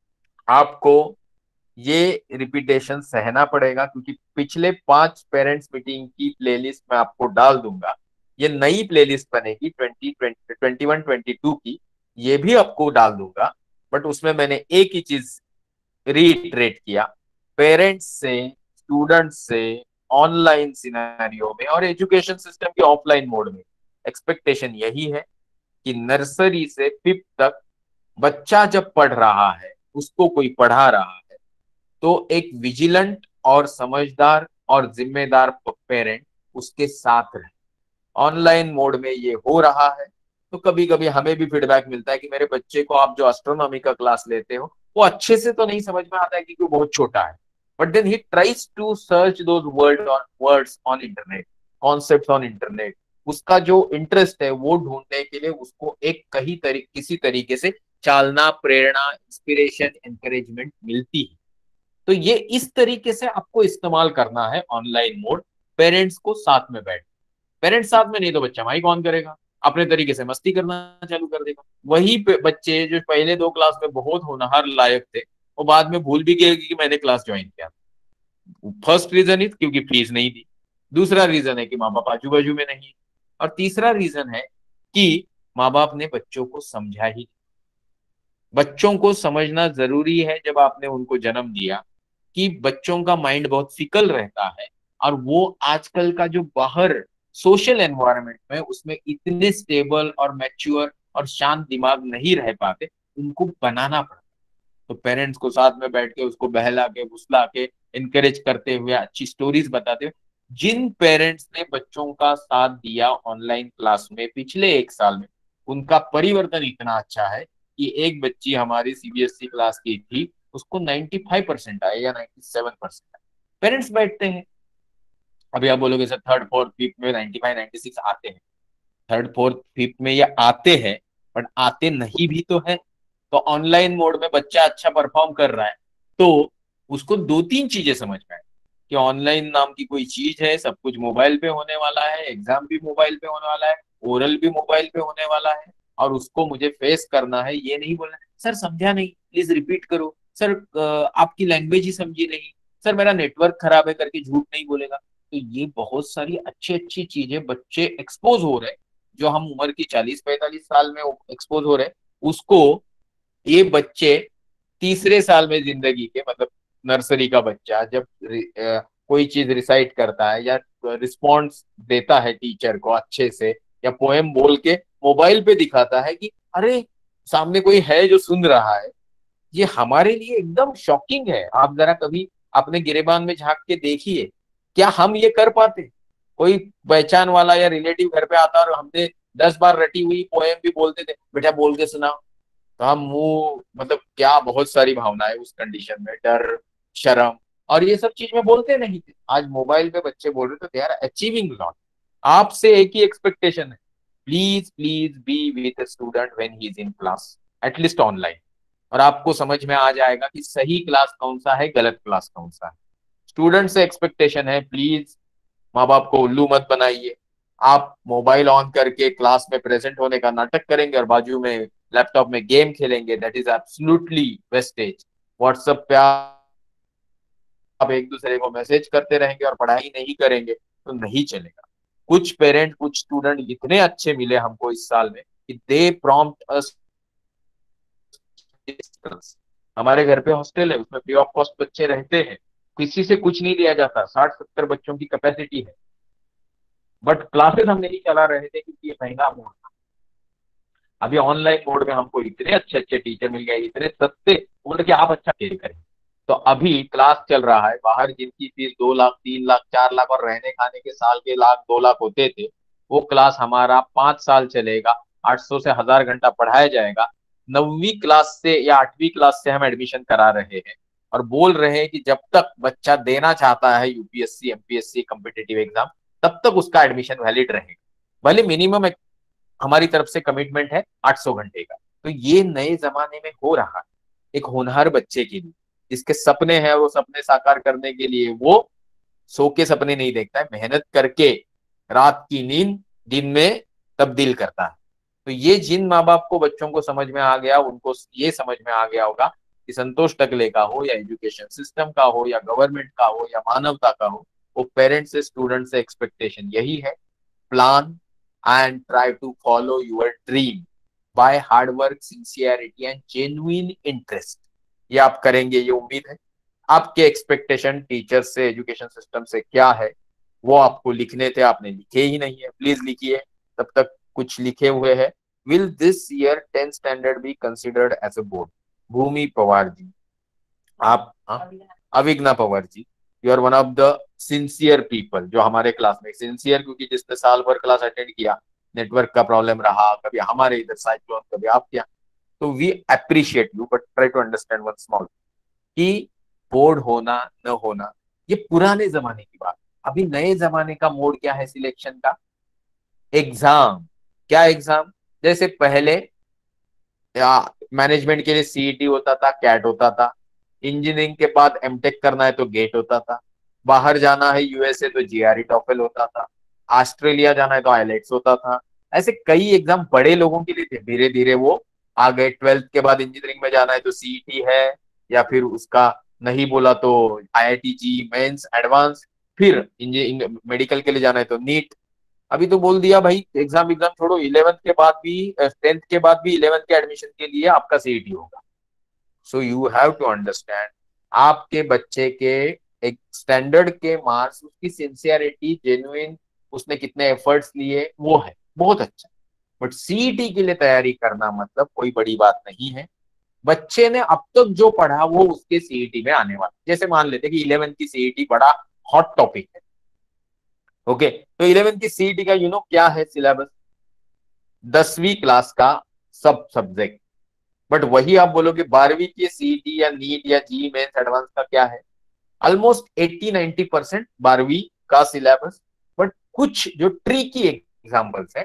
आपको ये रिपीटेशन सहना पड़ेगा क्योंकि पिछले पांच पेरेंट्स मीटिंग की प्लेलिस्ट मैं आपको डाल दूंगा। ये नई प्लेलिस्ट बनेगी twenty twenty twenty one twenty two की, ये भी आपको डाल दूंगा। बट उसमें मैंने एक ही चीज रीइटरेट किया, पेरेंट्स से, स्टूडेंट्स से, ऑनलाइन सिनेरियो में और एजुकेशन सिस्टम के ऑफलाइन मोड में एक्सपेक्टेशन यही है कि नर्सरी से फिफ्थ तक बच्चा जब पढ़ रहा है, उसको कोई पढ़ा रहा है, तो एक विजिलेंट और समझदार और जिम्मेदार पेरेंट उसके साथ रहे। ऑनलाइन मोड में ये हो रहा है, तो कभी कभी हमें भी फीडबैक मिलता है कि मेरे बच्चे को आप जो एस्ट्रोनॉमी का क्लास लेते हो वो अच्छे से तो नहीं समझ में आता है क्योंकि वो बहुत छोटा है, but then he tries to search those word on words on internet, concepts on internet. उसका जो इंटरेस्ट है वो ढूंढने के लिए उसको एक कहीं तरी, किसी तरीके से चालना, प्रेरणा, इंस्पिरेशन, एनकरेजमेंट मिलती है। तो ये इस तरीके से आपको इस्तेमाल करना है ऑनलाइन मोड। पेरेंट्स को साथ में बैठ, पेरेंट्स साथ में नहीं तो बच्चा माइक ऑन करेगा, अपने तरीके से मस्ती करना चालू कर देगा। वही पे- बच्चे जो पहले दो क्लास में बहुत होनहार लायक थे, वो बाद में भूल भी गए कि मैंने क्लास ज्वाइन किया। फर्स्ट रीजन इज क्योंकि फीस नहीं दी, दूसरा रीजन है कि माँ बाप आजू बाजू में नहीं है, और तीसरा रीजन है कि माँ बाप ने बच्चों को समझा ही नहीं। बच्चों को समझना जरूरी है जब आपने उनको जन्म दिया, कि बच्चों का माइंड बहुत फिकल रहता है, और वो आजकल का जो बाहर सोशल एनवायरनमेंट में उसमें इतने स्टेबल और मैच्योर और शांत दिमाग नहीं रह पाते, उनको बनाना पड़ता है। तो पेरेंट्स को साथ में बैठ के उसको बहला के फुसला के इनकरेज करते हुए अच्छी स्टोरीज बताते हुए, जिन पेरेंट्स ने बच्चों का साथ दिया ऑनलाइन क्लास में पिछले एक साल में, उनका परिवर्तन इतना अच्छा है कि एक बच्ची हमारी सीबीएसई क्लास की थी, उसको नाइन्टी फाइव परसेंट आए या नाइन्टी सेवन परसेंट आए। पेरेंट्स बैठते हैं। अभी आप बोलोगे सर थर्ड फोर्थ फिफ्थ में नाइन्टी फाइव नाइन्टी सिक्स आते हैं, थर्ड फोर्थ फिफ्थ में ये आते हैं, बट आते नहीं भी तो है। तो ऑनलाइन मोड में बच्चा अच्छा परफॉर्म कर रहा है, तो उसको दो तीन चीजें समझ में आए कि ऑनलाइन नाम की कोई चीज है, सब कुछ मोबाइल पे होने वाला है, एग्जाम भी मोबाइल पे होने वाला है, ओरल भी मोबाइल पे होने वाला है, और उसको मुझे फेस करना है। ये नहीं बोलना सर समझा नहीं, प्लीज रिपीट करो, सर आपकी लैंग्वेज ही समझी नहीं, सर मेरा नेटवर्क खराब है करके झूठ नहीं बोलेगा। तो ये बहुत सारी अच्छी अच्छी चीजें बच्चे एक्सपोज हो रहे हैं, जो हम उम्र की चालीस पैंतालीस साल में एक्सपोज हो रहे हैं, उसको ये बच्चे तीसरे साल में जिंदगी के, मतलब नर्सरी का बच्चा जब अ, कोई चीज रिसाइट करता है या रिस्पॉन्स देता है टीचर को अच्छे से, या पोएम बोल के मोबाइल पे दिखाता है कि अरे सामने कोई है जो सुन रहा है, ये हमारे लिए एकदम शॉकिंग है। आप जरा कभी अपने गिरेबान में झांक के देखिए, क्या हम ये कर पाते? कोई पहचान वाला या रिलेटिव घर पे आता और हमने दस बार रटी हुई पोएम भी बोलते थे, बेटा बोल के सुनाओ, तो हम मुंह, मतलब क्या बहुत सारी भावनाएं उस कंडीशन में, डर, शर्म, और ये सब चीज में बोलते नहीं थे। आज मोबाइल पे बच्चे बोल रहे, तो दे आर अचीविंग लॉट। आपसे एक ही एक्सपेक्टेशन है, please please be with student when he is in class, at least online, और आपको समझ में आ जाएगा कि सही क्लास कौन सा है, गलत क्लास कौन सा है। स्टूडेंट से एक्सपेक्टेशन है, प्लीज माँ बाप को उल्लू मत बनाइए। आप मोबाइल ऑन करके क्लास में प्रेजेंट होने का नाटक करेंगे और बाजू में लैपटॉप में गेम खेलेंगे, that is absolutely wastage. WhatsApp पे आप एक दूसरे को मैसेज करते रहेंगे और पढ़ाई नहीं करेंगे तो नहीं चलेगा। कुछ पेरेंट, कुछ स्टूडेंट इतने अच्छे मिले हमको इस साल में कि दे प्रॉम्प्ट अस। हमारे घर पे हॉस्टल है, उसमें फ्री ऑफ कॉस्ट बच्चे रहते हैं, किसी से कुछ नहीं लिया जाता, साठ सत्तर बच्चों की कैपेसिटी है, बट क्लासेस हम नहीं चला रहे थे क्योंकि ये महंगा मोड था। अभी ऑनलाइन मोड में हमको इतने अच्छे अच्छे टीचर मिल गए, इतने सस्ते, बोले कि आप अच्छा खेल करें। तो अभी क्लास चल रहा है, बाहर जिनकी फीस दो लाख तीन लाख चार लाख और रहने खाने के साल के लाख दो लाख होते थे, वो क्लास हमारा पांच साल चलेगा, आठ सौ से हजार घंटा पढ़ाया जाएगा। नौवीं क्लास से या आठवीं क्लास से हम एडमिशन करा रहे हैं, और बोल रहे हैं कि जब तक बच्चा देना चाहता है यूपीएससी एमपीएससी कॉम्पिटिटिव एग्जाम, तब तक उसका एडमिशन वैलिड रहेगा, भले मिनिमम हमारी तरफ से कमिटमेंट है आठ सौ घंटे का। तो ये नए जमाने में हो रहा है। एक होनहार बच्चे के लिए, जिसके सपने हैं, वो सपने साकार करने के लिए वो सो के सपने नहीं देखता है, मेहनत करके रात की नींद दिन में तब्दील करता है। तो ये जिन माँ बाप को बच्चों को समझ में आ गया, उनको ये समझ में आ गया होगा कि संतोष टकले का हो या एजुकेशन सिस्टम का हो या गवर्नमेंट का हो या मानवता का हो, वो पेरेंट्स से स्टूडेंट से एक्सपेक्टेशन यही है, plan and try to follow your dream by hard work, sincerity and genuine interest। ये आप करेंगे, ये उम्मीद है। आपके एक्सपेक्टेशन टीचर से, एजुकेशन सिस्टम से क्या है, वो आपको लिखने थे, आपने लिखे ही नहीं है, प्लीज लिखिए। तब तक कुछ लिखे हुए हैं। Will this year tenth standard be considered as a board? Bhumi Pawar ji, आप, हाँ? Avigna Pawar ji, you are one of the sincere people जो हमारे क्लास में, सिंसियर क्योंकि जिसने साल भर क्लास अटेंड किया, नेटवर्क का प्रॉब्लम रहा, कभी हमारे इधर साइक्लोन, कभी आप क्या, तो we appreciate you, but try to understand one small, कि बोर्ड होना न होना ये पुराने जमाने की बात। अभी नए जमाने का मोड क्या है सिलेक्शन का? एग्जाम। क्या एग्जाम? जैसे पहले या मैनेजमेंट के लिए सीईटी होता था, कैट होता था। इंजीनियरिंग के बाद एमटेक करना है तो गेट होता था। बाहर जाना है यूएसए तो जीआरई टॉफल होता था। ऑस्ट्रेलिया जाना है तो आईलेट्स होता था। ऐसे कई एग्जाम बड़े लोगों के लिए थे, धीरे धीरे वो आ गए। ट्वेल्थ के बाद इंजीनियरिंग में जाना है तो सीईटी है, या फिर उसका नहीं बोला तो आईआईटी जी मेंस एडवांस। फिर मेडिकल के लिए जाना है तो नीट। अभी तो बोल दिया भाई, एग्जाम एग्जाम छोड़ो, इलेवेंथ के बाद भी, टेंथ के बाद भी इलेवेंथ के एडमिशन के लिए आपका सीईटी होगा। So you have to understand, आपके बच्चे के एक स्टैंडर्ड के मार्क्स, उसकी सिंसियरिटी, जेन्युइन, उसने कितने एफर्ट्स लिए, वो है बहुत अच्छा। बट सीईटी के लिए तैयारी करना मतलब कोई बड़ी बात नहीं है। बच्चे ने अब तक जो पढ़ा वो उसके सीईटी में आने वाला। जैसे मान लेते कि इलेवेंथ की सीईटी बड़ा हॉट टॉपिक है। ओके, तो इलेवेंथ की सीईटी का यू नो क्या है सिलेबस? दसवीं क्लास का सब सब्जेक्ट। बट वही आप बोलोगे बारहवीं की सीईटी या नीट या जी मेंस एडवांस का क्या है? ऑलमोस्ट एट्टी नाइंटी परसेंट बारहवीं का सिलेबस। बट कुछ जो ट्रिकी एग्जांपल्स है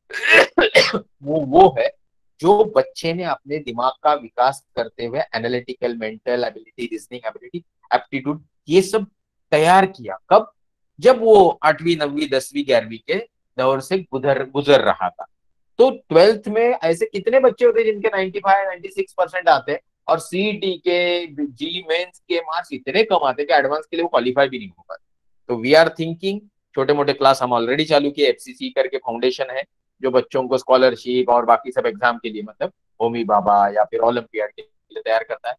वो वो है जो बच्चे ने अपने दिमाग का विकास करते हुए analytical, mental ability, reasoning ability, aptitude, ये सब तैयार किया। कब? जब वो आठवीं, नौवीं, दसवीं, ग्यारहवीं के दौर से गुजर गुजर रहा था। तो ट्वेल्थ में ऐसे कितने बच्चे होते हैं जिनके ninety five ninety six percent आते हैं, और सीईटी के, जी मेंस के मार्क्स इतने कम आते हैं कि एडवांस के लिए वो क्वालिफाई भी नहीं हो पाते। तो वी आर थिंकिंग, छोटे मोटे क्लास हम ऑलरेडी चालू किए, एफसीसी करके फाउंडेशन है जो बच्चों को स्कॉलरशिप और बाकी सब एग्जाम के लिए, मतलब होमी बाबा या फिर ओलंपियाड के लिए तैयार करता है।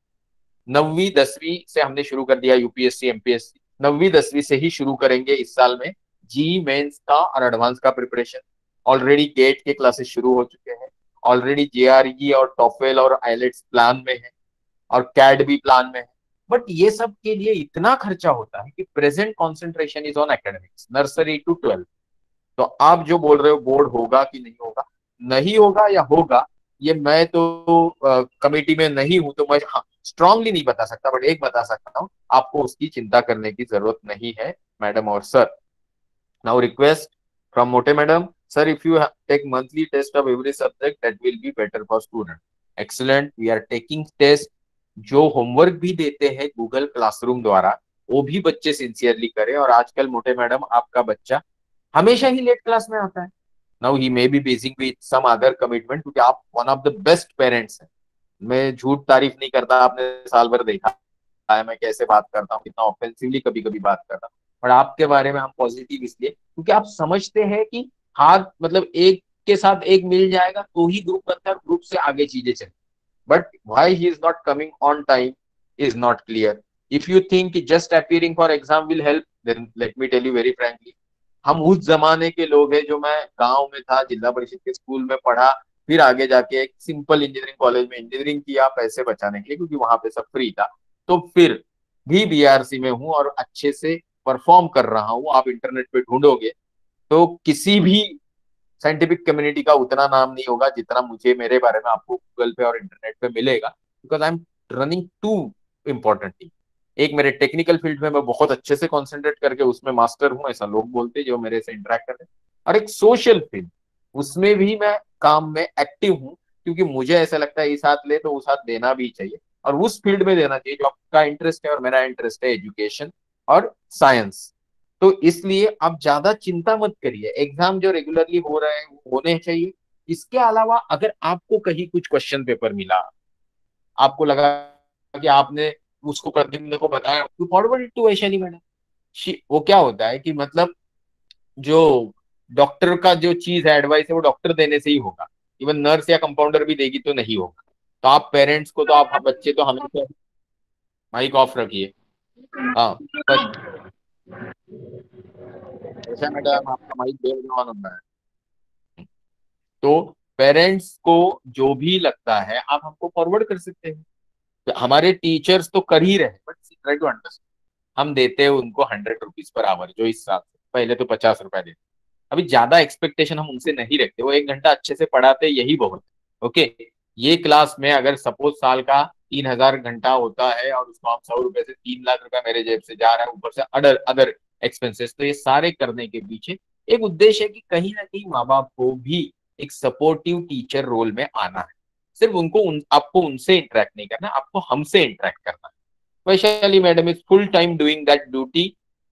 नौवीं दसवीं से हमने शुरू कर दिया, यूपीएससी एमपीएससी नौवीं दसवीं से ही शुरू करेंगे इस साल में जी मेंस का और एडवांस का प्रिपरेशन। ऑलरेडी गेट के क्लासेस शुरू हो चुके हैं, ऑलरेडी जेआरई और टॉफेल और आइलेट्स प्लान में है, और कैड भी प्लान में है। बट ये सब के लिए इतना खर्चा होता है कि present concentration is on academics, nursery to twelfth. तो आप जो बोल रहे हो बोर्ड होगा कि नहीं होगा, नहीं होगा या होगा, ये मैं तो कमेटी में नहीं हूं तो मैं हाँ स्ट्रांगली नहीं बता सकता। बट एक बता सकता हूँ, आपको उसकी चिंता करने की जरूरत नहीं है मैडम और sir. Now request from Mote madam, sir, if you take monthly test of every subject, that will be better for student. Excellent, we are taking test। जो होमवर्क भी देते हैं गूगल क्लासरूम द्वारा, वो भी बच्चे सिंसियरली करें। और आजकल मोटे मैडम आपका बच्चा हमेशा ही लेट क्लास में आता है। Now he may be busy with some other commitment, क्योंकि आप one of the best parents हैं। मैं झूठ तारीफ नहीं करता, आपने साल भर देखा है मैं कैसे बात करता हूँ, कितना ऑफेंसिवली कभी कभी बात करता हूँ। और आपके बारे में हम पॉजिटिव इसलिए क्योंकि आप समझते हैं कि हाथ मतलब एक के साथ एक मिल जाएगा तो ही ग्रुप बनता है, ग्रुप से आगे चीजें चलती। But why he is not coming on time is not clear. If you think just appearing for exam will help, then let me tell you very frankly, हम उस जमाने के लोग हैं जो, मैं गांव में था, जिला परिषद के स्कूल में पढ़ा, फिर आगे जाके एक सिंपल इंजीनियरिंग कॉलेज में इंजीनियरिंग किया पैसे बचाने के लिए, क्योंकि वहां पे सब फ्री था। तो फिर भी बीआरसी में हूँ और अच्छे से परफॉर्म कर रहा हूँ। आप इंटरनेट पे ढूंढोगे तो किसी भी साइंटिफिक कम्युनिटी का उतना नाम नहीं होगा जितना मुझे, मेरे बारे में आपको गूगल पे और इंटरनेट पे मिलेगा, because I am running two important team. एक मेरे टेक्निकल फील्ड में मैं बहुत अच्छे से कॉन्सेंट्रेट करके उसमें मास्टर हूँ, ऐसा लोग बोलते हैं जो मेरे से इंटरेक्ट करते हैं। और एक सोशल फील्ड, उसमें भी मैं काम में एक्टिव हूँ, क्योंकि मुझे ऐसा लगता है इस हाथ ले तो उस हाथ देना भी चाहिए, और उस फील्ड में देना चाहिए जो आपका इंटरेस्ट है। और मेरा इंटरेस्ट है एजुकेशन और साइंस। तो इसलिए आप ज्यादा चिंता मत करिए, एग्जाम जो रेगुलरली हो रहे हैं वो होने चाहिए। इसके अलावा अगर आपको कहीं कुछ क्वेश्चन पेपर मिला, आपको लगा कि आपने उसको प्रद्युम्न को बताया, तो forward it to Vaishali madam. वो क्या होता है कि मतलब जो डॉक्टर का जो चीज है, एडवाइस है, वो डॉक्टर देने से ही होगा। इवन नर्स या कंपाउंडर भी देगी तो नहीं होगा। तो आप पेरेंट्स को, तो आप बच्चे तो हमेशा माइक ऑफ रखिए। हाँ बस, ऐसा मैडम आपका माइक बेल ऑन होना है। तो पेरेंट्स को जो भी लगता है आप हमको फॉरवर्ड कर सकते हैं। तो हमारे टीचर्स तो कर ही रहे, बट ट्राई टू अंडरस्टैंड, हम देते हैं उनको हंड्रेड रुपीज पर आवर, जो इस साल से पहले तो पचास रुपए देते। अभी ज्यादा एक्सपेक्टेशन हम उनसे नहीं रखते, वो एक घंटा अच्छे से पढ़ाते यही बहुत है। ओके, ये क्लास में अगर सपोज साल का तीन हजार घंटा होता है और उसको आप सौ रुपए से तीन लाख रुपए मेरे जेब से जा रहा है, ऊपर से अदर अदर एक्सपेंसेस, तो ये सारे करने के पीछे एक उद्देश्य है कि कहीं ना कहीं माँ बाप को भी एक सपोर्टिव टीचर रोल में आना है। सिर्फ उनको उन, आपको उनसे इंटरेक्ट नहीं करना, आपको हमसे इंटरेक्ट करना है। Vaishali madam is full time doing that duty.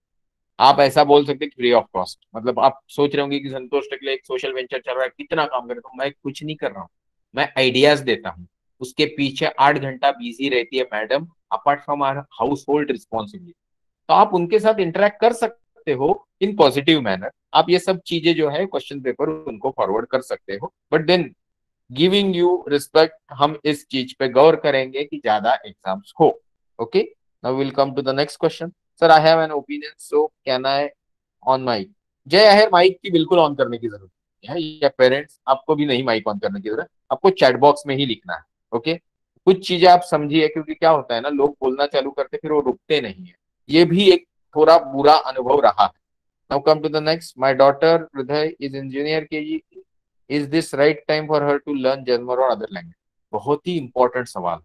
आप ऐसा बोल सकते फ्री ऑफ कॉस्ट। मतलब आप सोच रहे होंगे कि संतोष टकले एक सोशल वेंचर चल रहा है, कितना काम कर रहा हूँ। मैं कुछ नहीं कर रहा हूँ, मैं आइडियाज देता हूँ। उसके पीछे आठ घंटा बिजी रहती है madam, apart from our household responsibility. तो आप उनके साथ इंटरेक्ट कर सकते हो इन पॉजिटिव मैनर। आप ये सब चीजें जो है क्वेश्चन पेपर उनको फॉरवर्ड कर सकते हो, but then giving you respect, हम इस चीज पे गौर करेंगे कि ज्यादा एग्जाम्स हो। Okay, now will come to the next question. Sir I have an opinion, so can I on mic? Jay Aher, mic की बिल्कुल ऑन करने की जरूरत नहीं है, या पेरेंट्स आपको भी नहीं माइक ऑन करने की जरूरत, आपको चैट बॉक्स में ही लिखना है। ओके, कुछ चीजें आप समझिए, क्योंकि क्या होता है ना, लोग बोलना चालू करते फिर वो रुकते नहीं है। ये भी एक थोड़ा बुरा अनुभव रहा है। Now come to the next. My daughter Hriday is engineer KG, is this right time for her to learn German और अदर लैंग्वेज? बहुत ही इंपॉर्टेंट सवाल।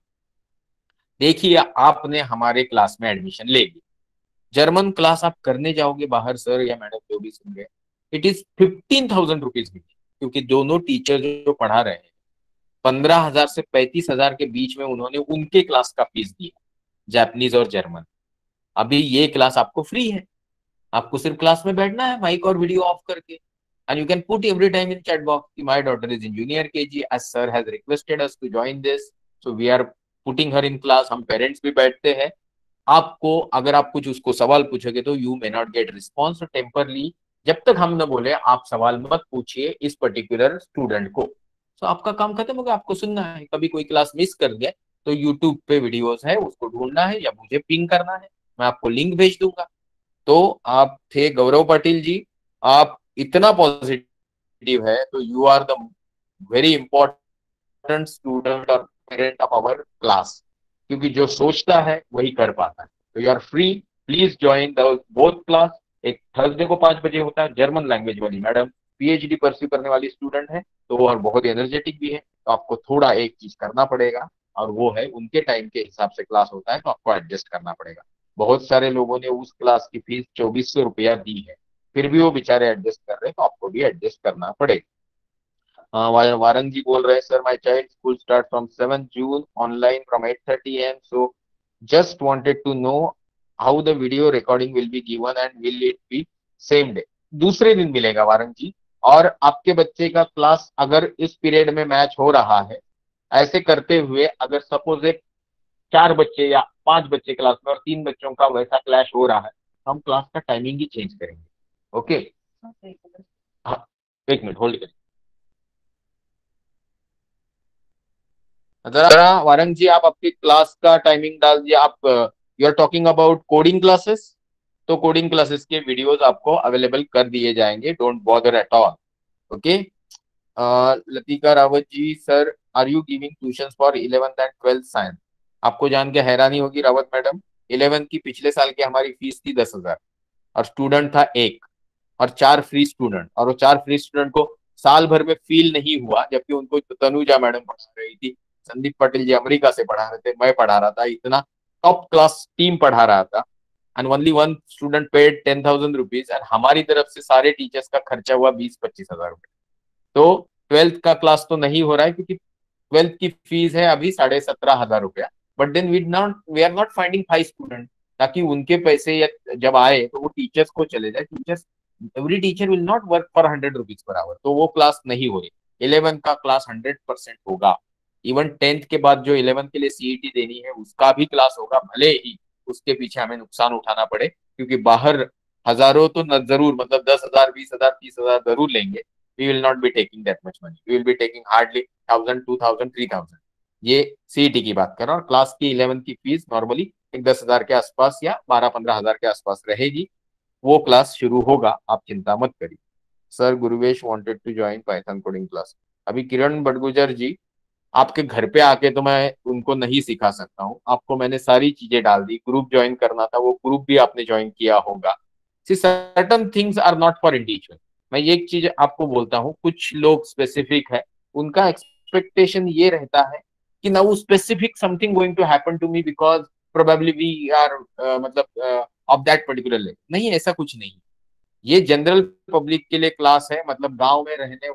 देखिए, आपने हमारे क्लास में एडमिशन ले ली, जर्मन क्लास आप करने जाओगे बाहर, सर या मैडम जो भी सुन रहे, it is fifteen thousand rupees में, क्योंकि दोनों टीचर जो पढ़ा रहे हैं पंद्रह हजार से पैंतीस हजार के बीच में उन्होंने उनके क्लास का फीस दिया, जापानीज और जर्मन। अभी ये क्लास आपको फ्री है, आपको सिर्फ क्लास में बैठना है माइक और वीडियो ऑफ करके, and you can put every time in chat box, my daughter is engineer KG, as sir has requested us to join this, so we are putting her in class. हम parents भी बैठते हैं। आपको अगर आप कुछ उसको सवाल पूछोगे तो you may not get response temporarily, जब तक हम न बोले आप सवाल मत पूछिए इस पर्टिकुलर स्टूडेंट को। तो आपका काम खत्म हो गया, आपको सुनना है। कभी कोई क्लास मिस कर गया तो यूट्यूब पे वीडियोस है, उसको ढूंढना है या मुझे पिंग करना है, मैं आपको लिंक भेज दूंगा। तो आप थे गौरव पाटिल जी, आप इतना पॉजिटिव है तो you are the very important student और पेरेंट ऑफ आवर क्लास, क्योंकि जो सोचता है वही कर पाता है। तो you are free, please join both class. एक थर्सडे को पांच बजे होता है, जर्मन लैंग्वेज वाली मैडम पीएचडी परस्यू करने वाली स्टूडेंट है, तो वो और बहुत एनर्जेटिक भी है। तो आपको थोड़ा एक चीज करना पड़ेगा, और वो है उनके टाइम के हिसाब से क्लास होता है, तो आपको एडजस्ट करना पड़ेगा। बहुत सारे लोगों ने उस क्लास की फीस चौबीस सौ रुपया दी है, फिर भी वो बेचारे एडजस्ट कर रहे हैं, तो आपको भी एडजस्ट करना पड़ेगा। Uh, Varang ji बोल रहे हैं, sir my child school start from seven June online from eight thirty A M, so just wanted to know how the video recording will be given and will it be same day? दूसरे दिन मिलेगा वारंग जी। और आपके बच्चे का class अगर इस period में मैच हो रहा है, ऐसे करते हुए अगर सपोज एक चार बच्चे या पांच बच्चे क्लास में और तीन बच्चों का वैसा क्लैश हो रहा है, तो हम क्लास का टाइमिंग ही चेंज करेंगे। ओके, हाँ, एक मिनट होल्ड करें जरा। वारंग जी, आप आपकी क्लास का टाइमिंग डाल दिए। आप you are talking about coding classes, तो कोडिंग क्लासेस के वीडियोस आपको अवेलेबल कर दिए जाएंगे, don't bother at all. Okay, Latika Rawat ji, sir are you giving tuitions for eleventh and twelfth science? आपको जान के हैरानी होगी रावत मैडम, इलेवेंथ की पिछले साल की हमारी फीस थी दस हजार, और स्टूडेंट था एक, और चार फ्री स्टूडेंट, और वो चार फ्री स्टूडेंट को साल भर में फील नहीं हुआ, जबकि उनको तनुजा मैडम पढ़ा रही थी, संदीप पटेल जी अमेरिका से पढ़ा रहे थे, मैं पढ़ा रहा था, इतना टॉप क्लास टीम पढ़ा रहा था, and only one student paid ten thousand rupees, and हमारी तरफ से सारे टीचर्स का खर्चा हुआ बीस पच्चीस हजार रुपए। तो ट्वेल्थ का क्लास तो नहीं हो रहा है, क्योंकि ट्वेल्थ की फीस है अभी साढ़े सत्रह हजार रुपया, but then we not we are not finding five student, ताकि उनके पैसे या जब आए तो वो टीचर्स को चले जाए। Teachers, every teacher will not work for hundred rupees per hour, तो वो क्लास नहीं हो रही। इलेवन का क्लास हंड्रेड परसेंट होगा। इवन टेंथ के बाद जो इलेवन के लिए सीईटी देनी है उसका भी क्लास होगा, भले ही उसके पीछे हमें नुकसान उठाना पड़े, क्योंकि बाहर हजारों तो न जरूर, मतलब दस हजार बीस हजार तीस हजार जरूर लेंगे। We will not be taking that much money, we will be taking hardly thousand two thousand three thousand. ये सीईटी की बात कर रहा हूँ। और क्लास की इलेवन की फीस नॉर्मली एक दस हजार के आसपास या बारह पंद्रह हजार के आसपास रहेगी। वो क्लास शुरू होगा, आप चिंता मत करिए। Sir Guruvesh wanted to join Python coding class. अभी किरण बड़गुजर जी, आपके घर पे आके तो मैं उनको नहीं सिखा सकता हूँ, आपको मैंने सारी चीजें डाल दी। ग्रुप ज्वाइन करना था, वो ग्रुप भी आपने ज्वाइन किया होगा। Certain things are not for individual. मैं ये एक चीज आपको बोलता हूँ, कुछ लोग स्पेसिफिक है, उनका एक्सपेक्टेशन ये रहता है कि now specific something going to happen to me because probably we are मतलब ऑफ दैट पर्टिकुलर लेवल। नहीं, ऐसा कुछ नहीं। ये जनरल पब्लिक के लिए क्लास है, मतलब गांव में रहने वाला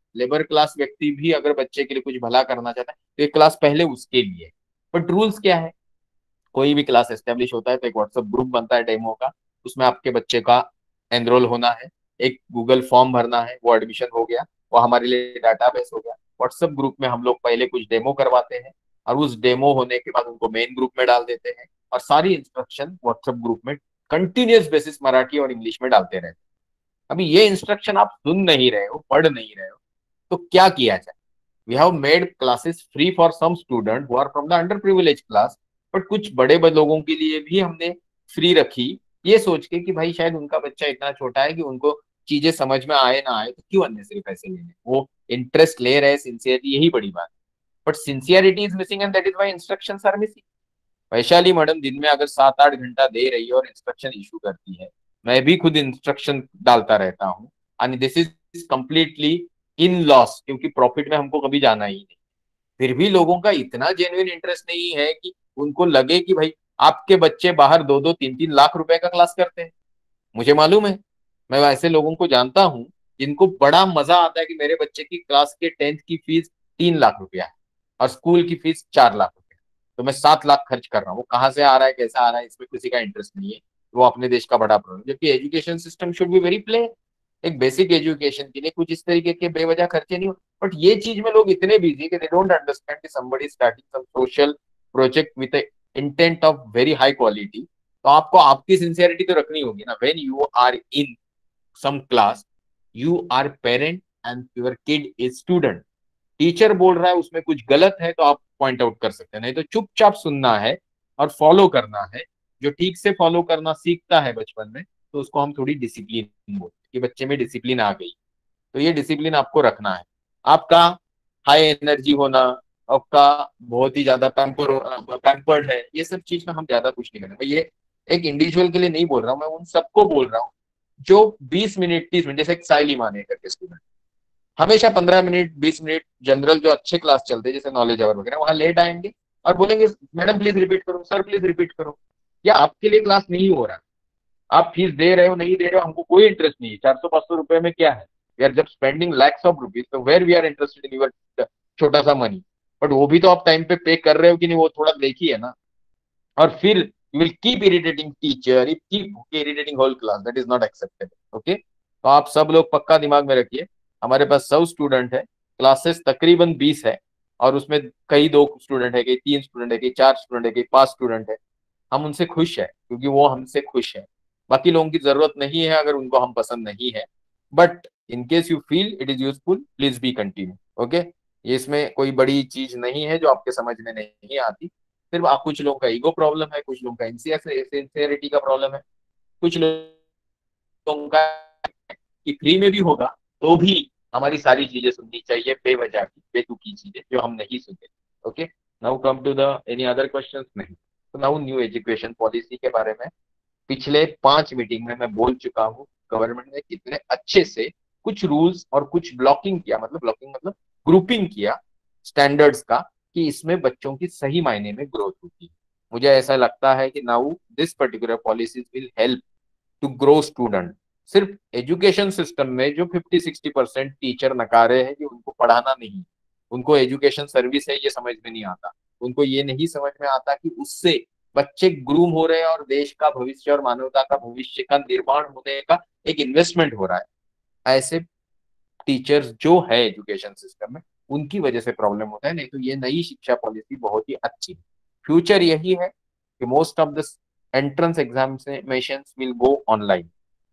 लेबर क्लास व्यक्ति भी अगर बच्चे के लिए कुछ भला करना चाहता है तो ये क्लास पहले उसके लिए है। बट रूल्स क्या है, कोई भी क्लास एस्टेब्लिश होता है तो एक व्हाट्सएप ग्रुप बनता है डेमो का, उसमें आपके बच्चे का एनरोल होना है, एक गूगल फॉर्म भरना है, वो एडमिशन हो गया, वो हमारे लिए डाटाबेस हो गया। व्हाट्सएप ग्रुप में हम लोग पहले कुछ डेमो करवाते हैं और उस डेमो होने के बाद उनको मेन ग्रुप में डाल देते हैं और सारी इंस्ट्रक्शन व्हाट्सएप ग्रुप में कंटिन्यूस बेसिस मराठी और इंग्लिश में डालते रहते हैं। अभी ये इंस्ट्रक्शन आप सुन नहीं रहे हो, पढ़ नहीं रहे हो, तो क्या किया जाए? We have made classes free for some student who are from the under privilege class, but कुछ बड़े ब- लोगों के लिए भी हमने फ्री रखी, ये सोच के कि भाई शायद उनका बच्चा इतना छोटा है कि उनको चीजें समझ में आए ना आए, तो क्यों अननेसेसरी पैसे लेने, वो इंटरेस्ट ले रहे हैं सिंसियरली, यही बड़ी बात। But sincerity is missing and that is why instructions are missing. Vaishali madam दिन में अगर सात आठ घंटा दे रही है और इंस्ट्रक्शन इशू करती है, मैं भी खुद इंस्ट्रक्शन डालता रहता हूँ, and this is completely in loss, क्योंकि प्रॉफिट में हमको कभी जाना ही नहीं। फिर भी लोगों का इतना जेन्युइन इंटरेस्ट नहीं है कि उनको लगे कि भाई आपके बच्चे बाहर दो दो तीन तीन लाख रुपए का क्लास करते हैं। मुझे मालूम है, मैं ऐसे लोगों को जानता हूँ जिनको बड़ा मजा आता है कि मेरे बच्चे की क्लास के टेंथ की फीस तीन लाख रुपया है और स्कूल की फीस चार लाख रुपया, तो मैं सात लाख खर्च कर रहा हूँ। वो कहाँ से आ रहा है, कैसा आ रहा है, इसमें किसी का इंटरेस्ट नहीं है। वो अपने देश का बड़ा प्रॉब्लम, जबकि education system should be very plain. एक बेसिक एजुकेशन के लिए कुछ इस तरीके के बेवजह खर्चे नहीं हो। बट ये चीज में लोग इतने बिजी कि दे डोंट अंडरस्टैंड कि somebody starting some social project with intent of very high quality. तो आपको आपकी सिंसियरिटी तो रखनी होगी ना। When you are in some class, you are parent and your kid is student. Teacher बोल रहा है उसमें कुछ गलत है तो आप पॉइंट आउट कर सकते हैं, नहीं तो चुपचाप सुनना है और फॉलो करना है। जो ठीक से फॉलो करना सीखता है बचपन में, तो उसको हम थोड़ी डिसिप्लिन बोलते हैं कि बच्चे में डिसिप्लिन आ गई। तो ये डिसिप्लिन आपको रखना है। आपका हाई एनर्जी होना, आपका बहुत ही ज्यादा पैम्पर पैम्पर्ड है, ये सब चीज में हम ज्यादा कुछ नहीं करेंगे। ये एक इंडिविजुअल के लिए नहीं बोल रहा हूँ, मैं उन सबको बोल रहा हूँ जो बीस मिनट तीस मिनट, जैसे एक साइली माने करके स्टूडेंट हमेशा पंद्रह मिनट बीस मिनट जनरल जो अच्छे क्लास चलते हैं जैसे नॉलेज आवर वगैरह, वहां लेट आएंगे और बोलेंगे मैडम प्लीज रिपीट करो, सर प्लीज रिपीट करो। या आपके लिए क्लास नहीं हो रहा, आप फीस दे रहे हो नहीं दे रहे हो, हमको कोई इंटरेस्ट नहीं है। चार सौ पांच सौ रुपए में क्या है, वी आर जब स्पेंडिंग लैक्स ऑफ रुपीज, तो where we are interested in your छोटा सा मनी। बट वो भी तो आप टाइम पे पे कर रहे हो कि नहीं, वो थोड़ा देखिए ना। और फिर you will keep irritating teacher, keep irritating whole class, that is not acceptable. Okay, तो आप सब लोग पक्का दिमाग में रखिए, हमारे पास सौ स्टूडेंट है, क्लासेस तकरीबन बीस है, और उसमें कई दो स्टूडेंट है, कई तीन स्टूडेंट है, कई चार स्टूडेंट है, कई पांच स्टूडेंट है। हम उनसे खुश है क्योंकि वो हमसे खुश है। बाकी लोगों की जरूरत नहीं है अगर उनको हम पसंद नहीं है। But in case you feel it is useful, please be continue. Okay, ये इसमें कोई बड़ी चीज नहीं है जो आपके समझ में नहीं आती। सिर्फ आप कुछ लोगों का ईगो प्रॉब्लम है, कुछ लोगों का सिंसियरिटी का प्रॉब्लम है, कुछ लोगों का कि फ्री में भी होगा तो भी हमारी सारी चीजें सुननी चाहिए, बेवजह की बेतुकी चीजें जो हम नहीं सुनते। Okay, now come to the any other questions. नहीं तो नाउ न्यू एजुकेशन पॉलिसी के बारे में पिछले पांच मीटिंग में मैं बोल चुका हूँ। गवर्नमेंट ने कितने अच्छे से कुछ रूल्स और कुछ ब्लॉकिंग किया, मतलब ब्लॉकिंग मतलब ग्रुपिंग किया स्टैंडर्ड्स का, कि इसमें बच्चों की सही मायने में ग्रोथ होती है। मुझे ऐसा लगता है कि now this particular policies will help to grow student. सिर्फ एजुकेशन सिस्टम में जो फिफ्टी सिक्सटी परसेंट टीचर नकारे हैं कि उनको पढ़ाना नहीं, उनको एजुकेशन सर्विस है ये समझ में नहीं आता, उनको ये नहीं समझ में आता कि उससे बच्चे ग्रूम हो रहे हैं और देश का भविष्य और मानवता का भविष्य का निर्माण होने का एक इन्वेस्टमेंट हो रहा है। ऐसे टीचर्स जो है एजुकेशन सिस्टम में, उनकी वजह से प्रॉब्लम होता है। नहीं तो ये नई शिक्षा पॉलिसी बहुत ही अच्छी है। फ्यूचर यही है कि most of the entrance examination will go online.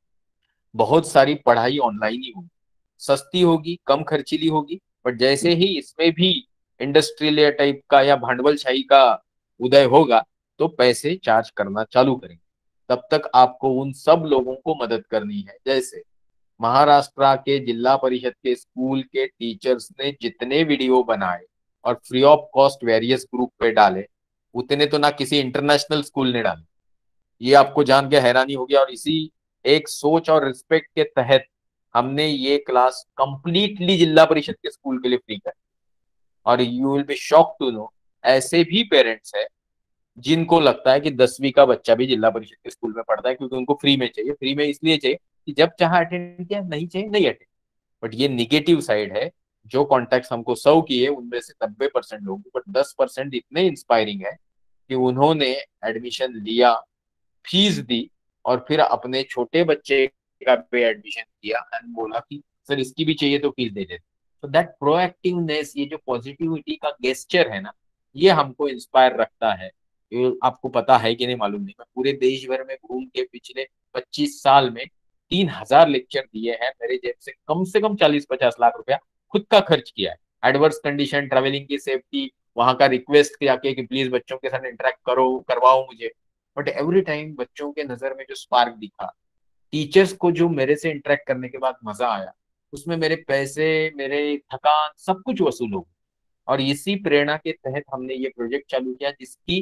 बहुत सारी पढ़ाई ऑनलाइन ही होगी, सस्ती होगी, कम खर्चीली होगी। बट जैसे ही इसमें भी इंडस्ट्रियल टाइप का या भांडवलशाही का उदय होगा तो पैसे चार्ज करना चालू करेंगे। तब तक आपको उन सब लोगों को मदद करनी है। जैसे महाराष्ट्र के जिला परिषद के स्कूल के टीचर्स ने जितने वीडियो बनाए और free of cost various group पे डाले, उतने तो ना किसी इंटरनेशनल स्कूल ने डाले। ये आपको जान के हैरानी होगी। और इसी एक सोच और रिस्पेक्ट के तहत हमने ये क्लास कंप्लीटली जिला परिषद के स्कूल के लिए फ्री कर। और you will be shock to know, ऐसे भी पेरेंट्स है जिनको लगता है कि दसवीं का बच्चा भी जिला परिषद के स्कूल में पढ़ता है, क्योंकि उनको फ्री में चाहिए। फ्री में इसलिए चाहिए कि जब चाहे अटेंड किया, नहीं चाहिए नहीं अटेंड। बट ये निगेटिव साइड है जो कॉन्टैक्ट हमको सर्व किए उनमें से नब्बे परसेंट लोग, बट दस परसेंट इतने इंस्पायरिंग है कि उन्होंने एडमिशन लिया, फीस दी, और फिर अपने छोटे बच्चे का भी एडमिशन किया एंड बोला कि सर इसकी भी चाहिए तो फीस दे देते। तो दैट प्रोएक्टिवनेस, ये जो पॉजिटिविटी का गेस्चर है ना, ये हमको इंस्पायर रखता है। ये आपको पता है कि नहीं मालूम नहीं, मैं पूरे देश भर में घूम के पिछले पच्चीस साल में तीन हजार लेक्चर दिए हैं। मेरे जेब से कम से कम चालीस पचास लाख रुपया खुद का खर्च किया है। एडवर्स कंडीशन, ट्रेवलिंग की सेफ्टी, वहां का रिक्वेस्ट जाके कि प्लीज बच्चों के साथ इंटरेक्ट करो, करवाओ मुझे। बट एवरी टाइम बच्चों के नजर में जो स्पार्क दिखा, टीचर्स को जो मेरे से इंटरेक्ट करने के बाद मजा आया, उसमें मेरे पैसे, मेरे थकान सब कुछ वसूल हो गया। और इसी प्रेरणा के तहत हमने ये प्रोजेक्ट चालू किया, जिसकी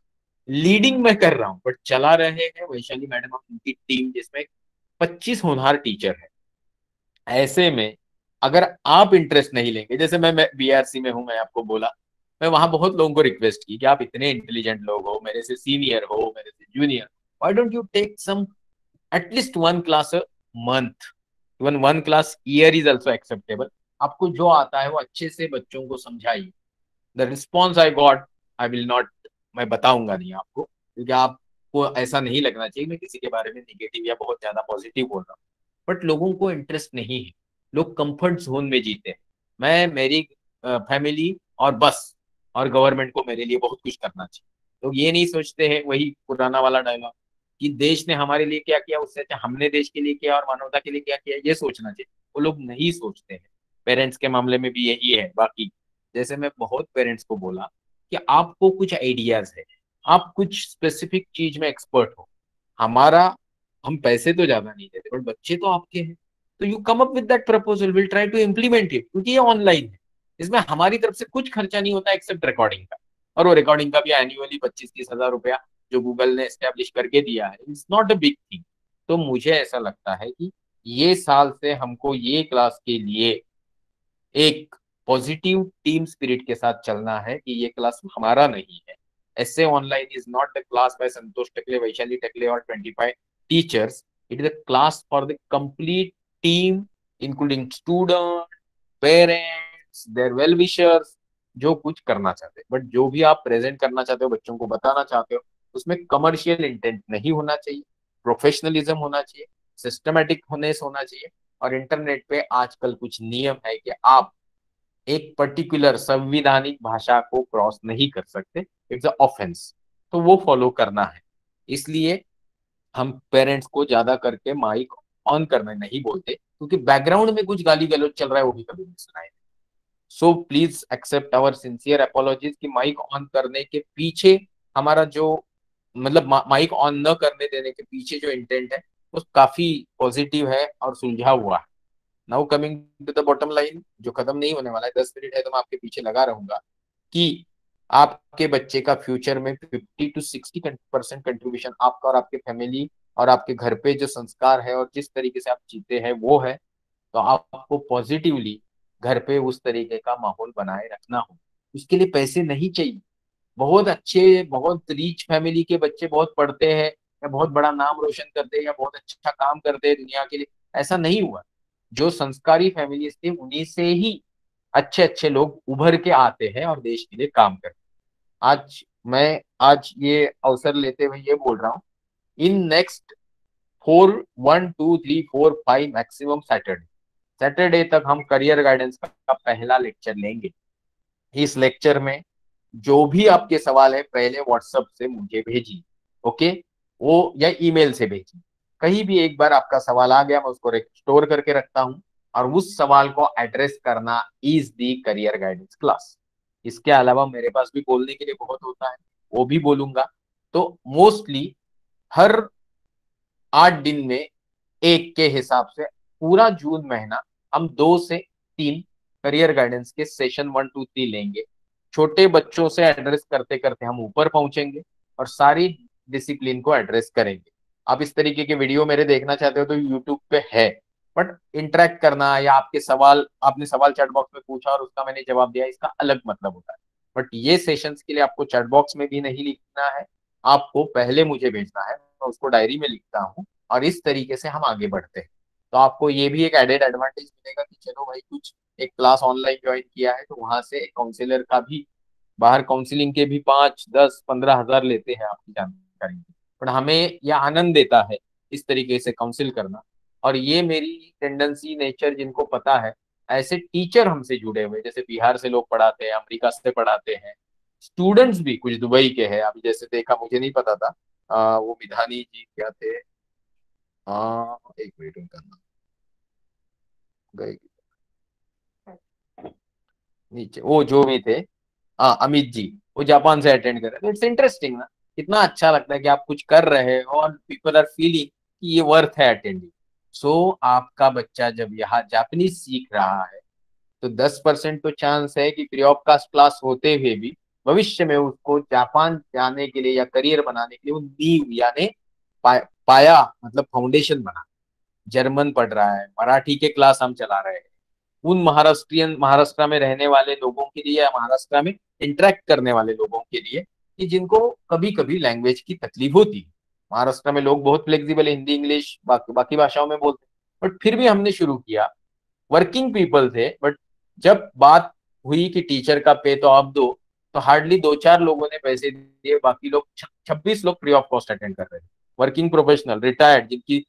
लीडिंग मैं कर रहा हूँ, बट चला रहे हैं वैशाली मैडम और उनकी टीम, जिसमें पच्चीस होनहार टीचर है। ऐसे में अगर आप इंटरेस्ट नहीं लेंगे, जैसे मैं, मैं बीआरसी में हूं, मैं आपको बोला, मैं वहां बहुत लोगों को रिक्वेस्ट की कि आप इतने इंटेलिजेंट लोग हो, मेरे से सीनियर हो, मेरे से junior, why don't you take some at least one class a month, even one class year is also acceptable. आपको जो आता है वो अच्छे से बच्चों को समझाइए। The response I got, I will not, मैं बताऊंगा नहीं आपको, क्योंकि आपको ऐसा नहीं लगना चाहिए मैं किसी के बारे में निगेटिव या बहुत ज्यादा पॉजिटिव बोल रहा हूँ। बट लोगों को इंटरेस्ट नहीं है, लोग कंफर्ट जोन में जीते हैं। मैं, मेरी फैमिली और बस, और गवर्नमेंट को मेरे लिए बहुत कुछ करना चाहिए। लोग ये नहीं सोचते हैं, वही पुराना वाला डायलॉग कि देश ने हमारे लिए क्या किया, उससे अच्छा हमने देश के लिए किया और मानवता के लिए क्या किया, ये सोचना चाहिए। वो लोग नहीं सोचते हैं। पेरेंट्स के मामले में भी यही है। बाकी जैसे मैं बहुत पेरेंट्स को बोला कि आपको कुछ आइडियाज है, आप कुछ स्पेसिफिक चीज में एक्सपर्ट हो, हमारा, हम पैसे तो ज्यादा नहीं देते बट बच्चे तो आपके हैं, तो you come up with that proposal, will try to implement it, क्योंकि ये ऑनलाइन है, इसमें हमारी तरफ से कुछ खर्चा नहीं होता एक्सेप्ट रिकॉर्डिंग का। और वो रिकॉर्डिंग का भी एनुअली पच्चीस तीस हजार रुपया जो गूगल ने एस्टेब्लिश करके दिया है, it's not a big thing. तो मुझे ऐसा लगता है कि ये साल से हमको ये क्लास के लिए एक पॉजिटिव टीम स्पिरिट के साथ चलना है कि ये क्लास हमारा नहीं है। ऐसे online is not the class by Santosh Takle, Vaishali Takle और twenty five teachers. It is a class for the complete team, including student, parents, their well wishers, जो कुछ करना चाहते हैं। बट जो भी आप प्रेजेंट करना चाहते हो, बच्चों को बताना चाहते हो, उसमें कमर्शियल इंटेंट नहीं होना चाहिए, प्रोफेशनलिज्म होना चाहिए, सिस्टमेटिक होनेस होना चाहिए। और इंटरनेट पे आजकल कुछ नियम है कि आप एक पर्टिकुलर संविधानिक भाषा को क्रॉस नहीं कर सकते, इट्स अ ऑफेंस, तो वो फॉलो करना है। इसलिए हम पेरेंट्स को ज्यादा करके माइक ऑन करने नहीं बोलते, क्योंकि बैकग्राउंड में कुछ गाली गलौज चल रहा है वो भी कभी नहीं सुनाए। So please accept our sincere apologies कि माइक ऑन करने के पीछे हमारा जो, मतलब माइक ऑन न करने देने के पीछे जो इंटेंट है वो काफी पॉजिटिव है और सुलझा हुआ है। Now coming to the bottom line, जो खत्म नहीं होने वाला है, दस मिनट है तो मैं आपके पीछे लगा रहूंगा कि आपके बच्चे का फ्यूचर में fifty to sixty percent contribution आपका और आपके फैमिली और आपके घर पे जो संस्कार है और जिस तरीके से आप जीते हैं वो है। तो आपको पॉजिटिवली घर पे उस तरीके का माहौल बनाए रखना हो। उसके लिए पैसे नहीं चाहिए। बहुत अच्छे, बहुत रिच फैमिली के बच्चे बहुत पढ़ते हैं या बहुत बड़ा नाम रोशन करते हैं या बहुत अच्छा काम करते हैं दुनिया के लिए, ऐसा नहीं हुआ। जो संस्कारी फैमिली थे उन्हीं से ही अच्छे अच्छे लोग उभर के आते हैं और देश के लिए काम करते हैं। आज मैं, आज ये अवसर लेते हुए ये बोल रहा हूँ, in next four, one two three four five maximum Saturday, Saturday तक हम करियर गाइडेंस का पहला लेक्चर लेंगे। इस लेक्चर में जो भी आपके सवाल है पहले व्हाट्सएप से मुझे भेजिए, ओके, वो या ईमेल से भेजिए। कहीं भी एक बार आपका सवाल आ गया मैं उसको स्टोर करके रखता हूँ, और उस सवाल को एड्रेस करना is the career guidance class. इसके अलावा मेरे पास भी बोलने के लिए बहुत होता है, वो भी बोलूंगा। तो मोस्टली हर आठ दिन में एक के हिसाब से पूरा जून महीना हम दो से तीन करियर गाइडेंस के सेशन वन टू थ्री लेंगे। छोटे बच्चों से एड्रेस करते करते हम ऊपर पहुंचेंगे और सारी डिसिप्लिन को एड्रेस करेंगे। आप इस तरीके के वीडियो मेरे देखना चाहते हो तो यूट्यूब पे है, बट इंटरेक्ट करना या आपके सवाल, आपने सवाल चैट बॉक्स में पूछा और उसका मैंने जवाब दिया, इसका अलग मतलब होता है। बट ये सेशंस के लिए आपको चैट बॉक्स में भी नहीं लिखना है, आपको पहले मुझे भेजना है, मैं उसको डायरी में लिखता हूँ और इस तरीके से हम आगे बढ़ते हैं। तो आपको ये भी एक एडेड एडवांटेज मिलेगा कि चलो भाई कुछ एक क्लास ऑनलाइन ज्वाइन किया है, तो वहां से काउंसलर का भी, बाहर काउंसलिंग के भी पाँच दस पंद्रह हजार लेते हैं आपकी जानकारी में। पर हमें यह आनंद देता है इस तरीके से काउंसिल करना। और ये मेरी टेंडेंसी, नेचर, जिनको पता है, ऐसे टीचर हमसे जुड़े हुए, जैसे बिहार से लोग पढ़ाते हैं, अमेरिका से पढ़ाते हैं, स्टूडेंट्स भी कुछ दुबई के हैं। अभी जैसे देखा, मुझे नहीं पता था, आ, वो मिधानी जी क्या थे, हाँ एक मिनट उनका नाम गए नीचे, वो जो भी थे, हाँ अमित जी, वो जापान से अटेंड कर रहे थे। इट्स इंटरेस्टिंग ना, कितना अच्छा लगता है कि आप कुछ कर रहे हो और पीपल आर फीलिंग कि ये वर्थ है अटेंडिंग। सो आपका बच्चा जब यहाँ जापानीज सीख रहा है, तो दस परसेंट तो चांस है कि फ्री ऑफ कास्ट क्लास होते हुए भी भविष्य में उसको जापान जाने के लिए या करियर बनाने के लिए वो नींव यानी पा, पाया, मतलब फाउंडेशन बना। जर्मन पढ़ रहा है, मराठी के क्लास हम चला रहे हैं, उन महाराष्ट्रियन, महाराष्ट्र में रहने वाले लोगों के लिए या महाराष्ट्र में इंटरेक्ट करने वाले लोगों के लिए, कि जिनको कभी कभी लैंग्वेज की तकलीफ होती है। महाराष्ट्र में लोग बहुत फ्लेक्सिबल है, हिंदी इंग्लिश बाकी बाकी भाषाओं में बोलते हैं, बट फिर भी हमने शुरू किया। वर्किंग पीपल थे, बट जब बात हुई कि टीचर का पे तो आप दो, तो हार्डली दो चार लोगों ने पैसे दिए, बाकी लोग छब्बीस लोग फ्री ऑफ कॉस्ट अटेंड कर रहे थे। वर्किंग प्रोफेशनल, रिटायर्ड, जिनकी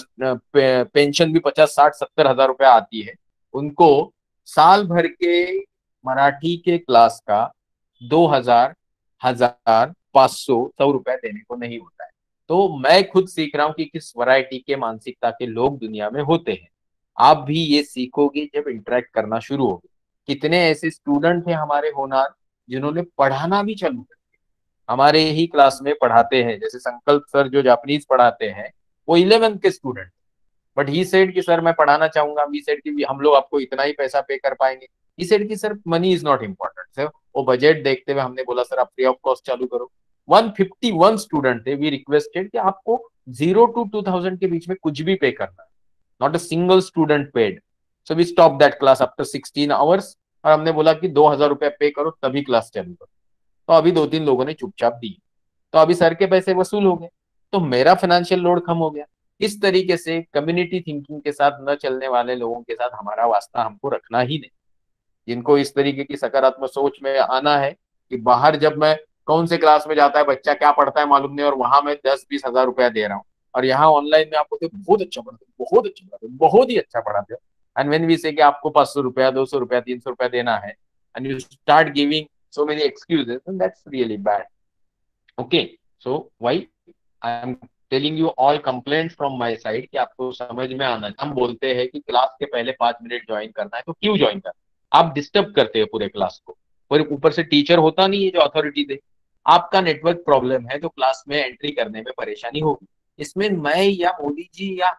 पे, पेंशन भी पचास साठ सत्तर हजार रुपया आती है, उनको साल भर के मराठी के क्लास का दो हजार, हजार, पांच सौ, सौ रुपए देने को नहीं होता है। तो मैं खुद सीख रहा हूँ कि किस वैरायटी के मानसिकता के लोग दुनिया में होते हैं। आप भी ये सीखोगे जब इंटरेक्ट करना शुरू होगे। कितने ऐसे स्टूडेंट हैं हमारे होनार, जिन्होंने पढ़ाना भी चालू कर दिया, हमारे ही क्लास में पढ़ाते हैं। जैसे संकल्प सर जो जापानीज पढ़ाते हैं, वो इलेवेंथ के स्टूडेंट, बट ही सेड कि सर मैं पढ़ाना चाहूंगा। वी सेड कि हम लोग आपको इतना ही पैसा पे कर पाएंगे। ही सेड कि sir money is not important sir. वो बजट देखते हुए हमने बोला सर आप फ्री ऑफ कॉस्ट चालू करो। एक सौ इक्यावन स्टूडेंट थे। वी रिक्वेस्टेड कि आपको जीरो टू टू थाउजेंड के बीच में कुछ भी पे करना है, not a single student paid. So we stop that class after sixteen hours, और हमने बोला कि दो हजार रुपया पे करो तभी क्लास चालू करो। तो अभी दो तीन लोगों ने चुपचाप दी, तो अभी सर के पैसे वसूल हो गए, तो मेरा फाइनेंशियल लोड कम हो गया। इस तरीके से कम्युनिटी थिंकिंग के साथ न चलने वाले लोगों के साथ हमारा वास्ता हमको रखना ही नहीं। जिनको इस तरीके की सकारात्मक सोच में आना है कि बाहर जब मैं कौन से क्लास में जाता है बच्चा क्या पढ़ता है मालूम नहीं, और वहां मैं दस बीस हजार रुपया दे रहा हूँ, और यहाँ ऑनलाइन में आप बोलते बहुत अच्छा पढ़ाते हो, बहुत अच्छा पढ़ाते हो, बहुत ही अच्छा पढ़ाते हो, एंड व्हेन वी से कि आपको पांच सौ रुपया, दो सौ रुपया, तीन सौ रुपया देना है, and you start giving so many excuses, that's really bad. Okay, so why I am telling you all complaint from my side कि आपको समझ में आना। हम बोलते हैं कि क्लास के पहले पांच मिनट ज्वाइन करना है, तो क्यों ज्वाइन करना? आप डिस्टर्ब करते हो पूरे क्लास को, और यूपर से टीचर होता नहीं है जो अथॉरिटी दे। आपका नेटवर्क प्रॉब्लम है तो क्लास में एंट्री करने में परेशानी होगी। इसमें मैं या मोदी जी या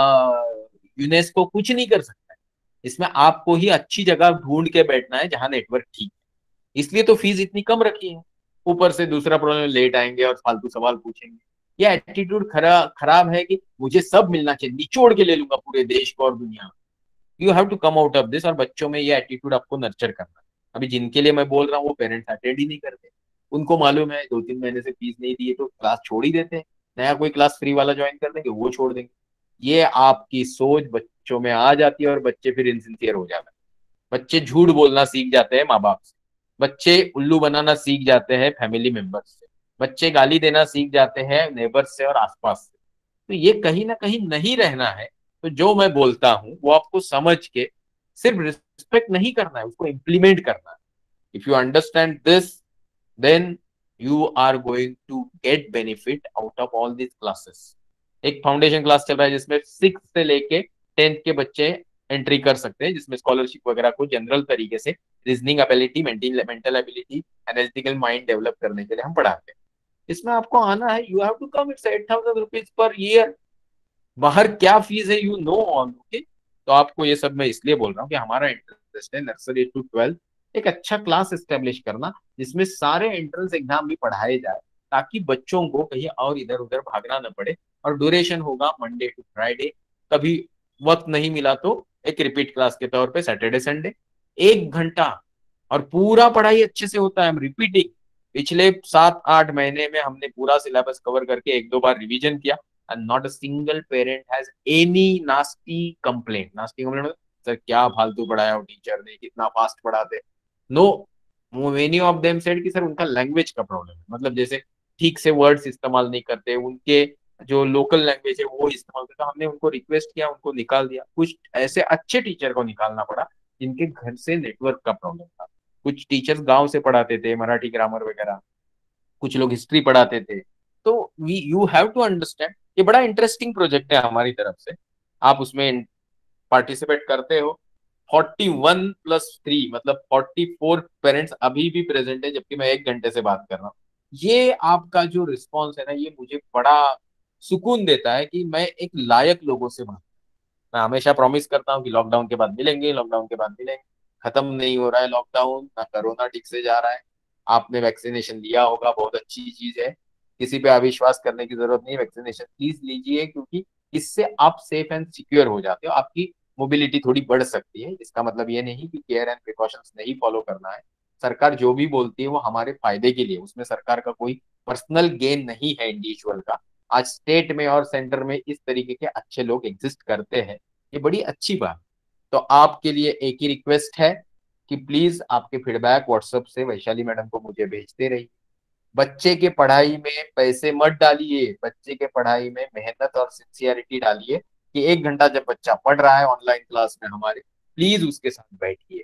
यूनेस्को कुछ नहीं कर सकता है। इसमें आपको ही अच्छी जगह ढूंढ के बैठना है जहां नेटवर्क ठीक है। इसलिए तो फीस इतनी कम रखी है। ऊपर से दूसरा प्रॉब्लम, लेट आएंगे और फालतू सवाल पूछेंगे। यह एटीट्यूड खरा खराब है कि मुझे सब मिलना चाहिए, निचोड़ के ले लूंगा पूरे देश को और दुनिया में। You have to come out of this, और बच्चों में ये एटीट्यूड आपको नर्चर करना है। अभी जिनके लिए मैं बोल रहा हूँ वो पेरेंट्स अटेंड ही नहीं करते। उनको मालूम है दो तीन महीने से फीस नहीं दी है तो क्लास छोड़ ही देते हैं, नया कोई क्लास फ्री वाला ज्वाइन कर देंगे, वो छोड़ देंगे। ये आपकी सोच बच्चों में आ जाती है और बच्चे फिर इनसिंसियर हो जाते हैं। बच्चे झूठ बोलना सीख जाते हैं माँ बाप से, बच्चे उल्लू बनाना सीख जाते हैं फैमिली मेंबर्स से, बच्चे गाली देना सीख जाते हैं नेबर्स से और आसपास से। तो ये कहीं ना कहीं नहीं रहना है। तो जो मैं बोलता हूँ वो आपको समझ के सिर्फ रिस्पेक्ट नहीं करना है, उसको इम्प्लीमेंट करना है। If you understand this, then you are going to get benefit out of all this classes. एक फाउंडेशन क्लास चल रहा है जिसमें सिक्स से लेके टेंथ के बच्चे एंट्री कर सकते हैं, जिसमें स्कॉलरशिप वगैरह को जनरल तरीके से reasoning ability, mental ability, analytical mind develop करने के लिए हम पढ़ाते हैं। इसमें आपको आना है, you have to come, it's eight thousand rupees per year. बाहर क्या फीस है यू नो ऑल, ओके। तो आपको ये सब मैं इसलिए बोल रहा हूँ कि हमारा इंटरेस्ट है नर्सरी टू ट्वेल्थ एक अच्छा क्लास एस्टेब्लिश करना, जिसमें सारे एंट्रेंस एग्जाम भी पढ़ाए जाए, ताकि बच्चों को कहीं और इधर उधर भागना न पड़े। और ड्यूरेशन होगा मंडे टू फ्राइडे, कभी वक्त नहीं मिला तो एक रिपीट क्लास के तौर पे सैटरडे संडे एक घंटा, और पूरा पढ़ाई अच्छे से होता है। हम रिपीटिंग पिछले सात आठ महीने में हमने पूरा सिलेबस कवर करके एक दो बार रिवीजन किया, and not a single parent has any nasty complaint. Nasty complaint sir क्या फालतू पढ़ाया वो टीचर ने, कितना फास्ट पढ़ाते। No, many of them said कि सर उनका लैंग्वेज का प्रॉब्लम है, मतलब जैसे ठीक से वर्ड्स इस्तेमाल नहीं करते, उनके जो लोकल लैंग्वेज है वो इस्तेमाल करते। हमने उनको रिक्वेस्ट किया, उनको निकाल दिया। कुछ ऐसे अच्छे टीचर को निकालना पड़ा जिनके घर से नेटवर्क का प्रॉब्लम था। कुछ टीचर्स गांव से पढ़ाते थे, मराठी ग्रामर वगैरह, कुछ लोग हिस्ट्री पढ़ाते थे। तो we you have to understand, ये बड़ा इंटरेस्टिंग प्रोजेक्ट है हमारी तरफ से, आप उसमें पार्टिसिपेट करते हो। फोर्टी वन प्लस थ्री मतलब फोर्टी फोर पेरेंट्स अभी भी प्रेजेंट है, जबकि मैं एक घंटे से बात कर रहा हूँ। ये आपका जो रिस्पॉन्स है ना, ये मुझे बड़ा सुकून देता है कि मैं एक लायक लोगों से बात। मैं हमेशा प्रॉमिस करता हूँ कि लॉकडाउन के बाद मिलेंगे, लॉकडाउन के बाद मिलेंगे। खत्म नहीं हो रहा है लॉकडाउन, ना कोरोना ठीक से जा रहा है। आपने वैक्सीनेशन लिया होगा, बहुत अच्छी चीज है, किसी पे अविश्वास करने की जरूरत नहीं। वैक्सीनेशन प्लीज लीजिए, क्योंकि इससे आप सेफ एंड सिक्योर हो जाते हो, आपकी मोबिलिटी थोड़ी बढ़ सकती है। इसका मतलब ये नहीं कि केयर एंड प्रिकॉशंस नहीं फॉलो करना है। सरकार जो भी बोलती है वो हमारे फायदे के लिए, उसमें सरकार का कोई पर्सनल गेन नहीं है इंडिविजुअल का। आज स्टेट में और सेंटर में इस तरीके के अच्छे लोग एग्जिस्ट करते हैं, ये बड़ी अच्छी बात। तो आपके लिए एक ही रिक्वेस्ट है कि प्लीज आपके फीडबैक व्हाट्सएप से वैशाली मैडम को मुझे भेजते रहिए। बच्चे के पढ़ाई में पैसे मत डालिए, बच्चे के पढ़ाई में मेहनत और सिंसियरिटी डालिए। कि एक घंटा जब बच्चा पढ़ रहा है ऑनलाइन क्लास में हमारे, प्लीज उसके साथ बैठिए।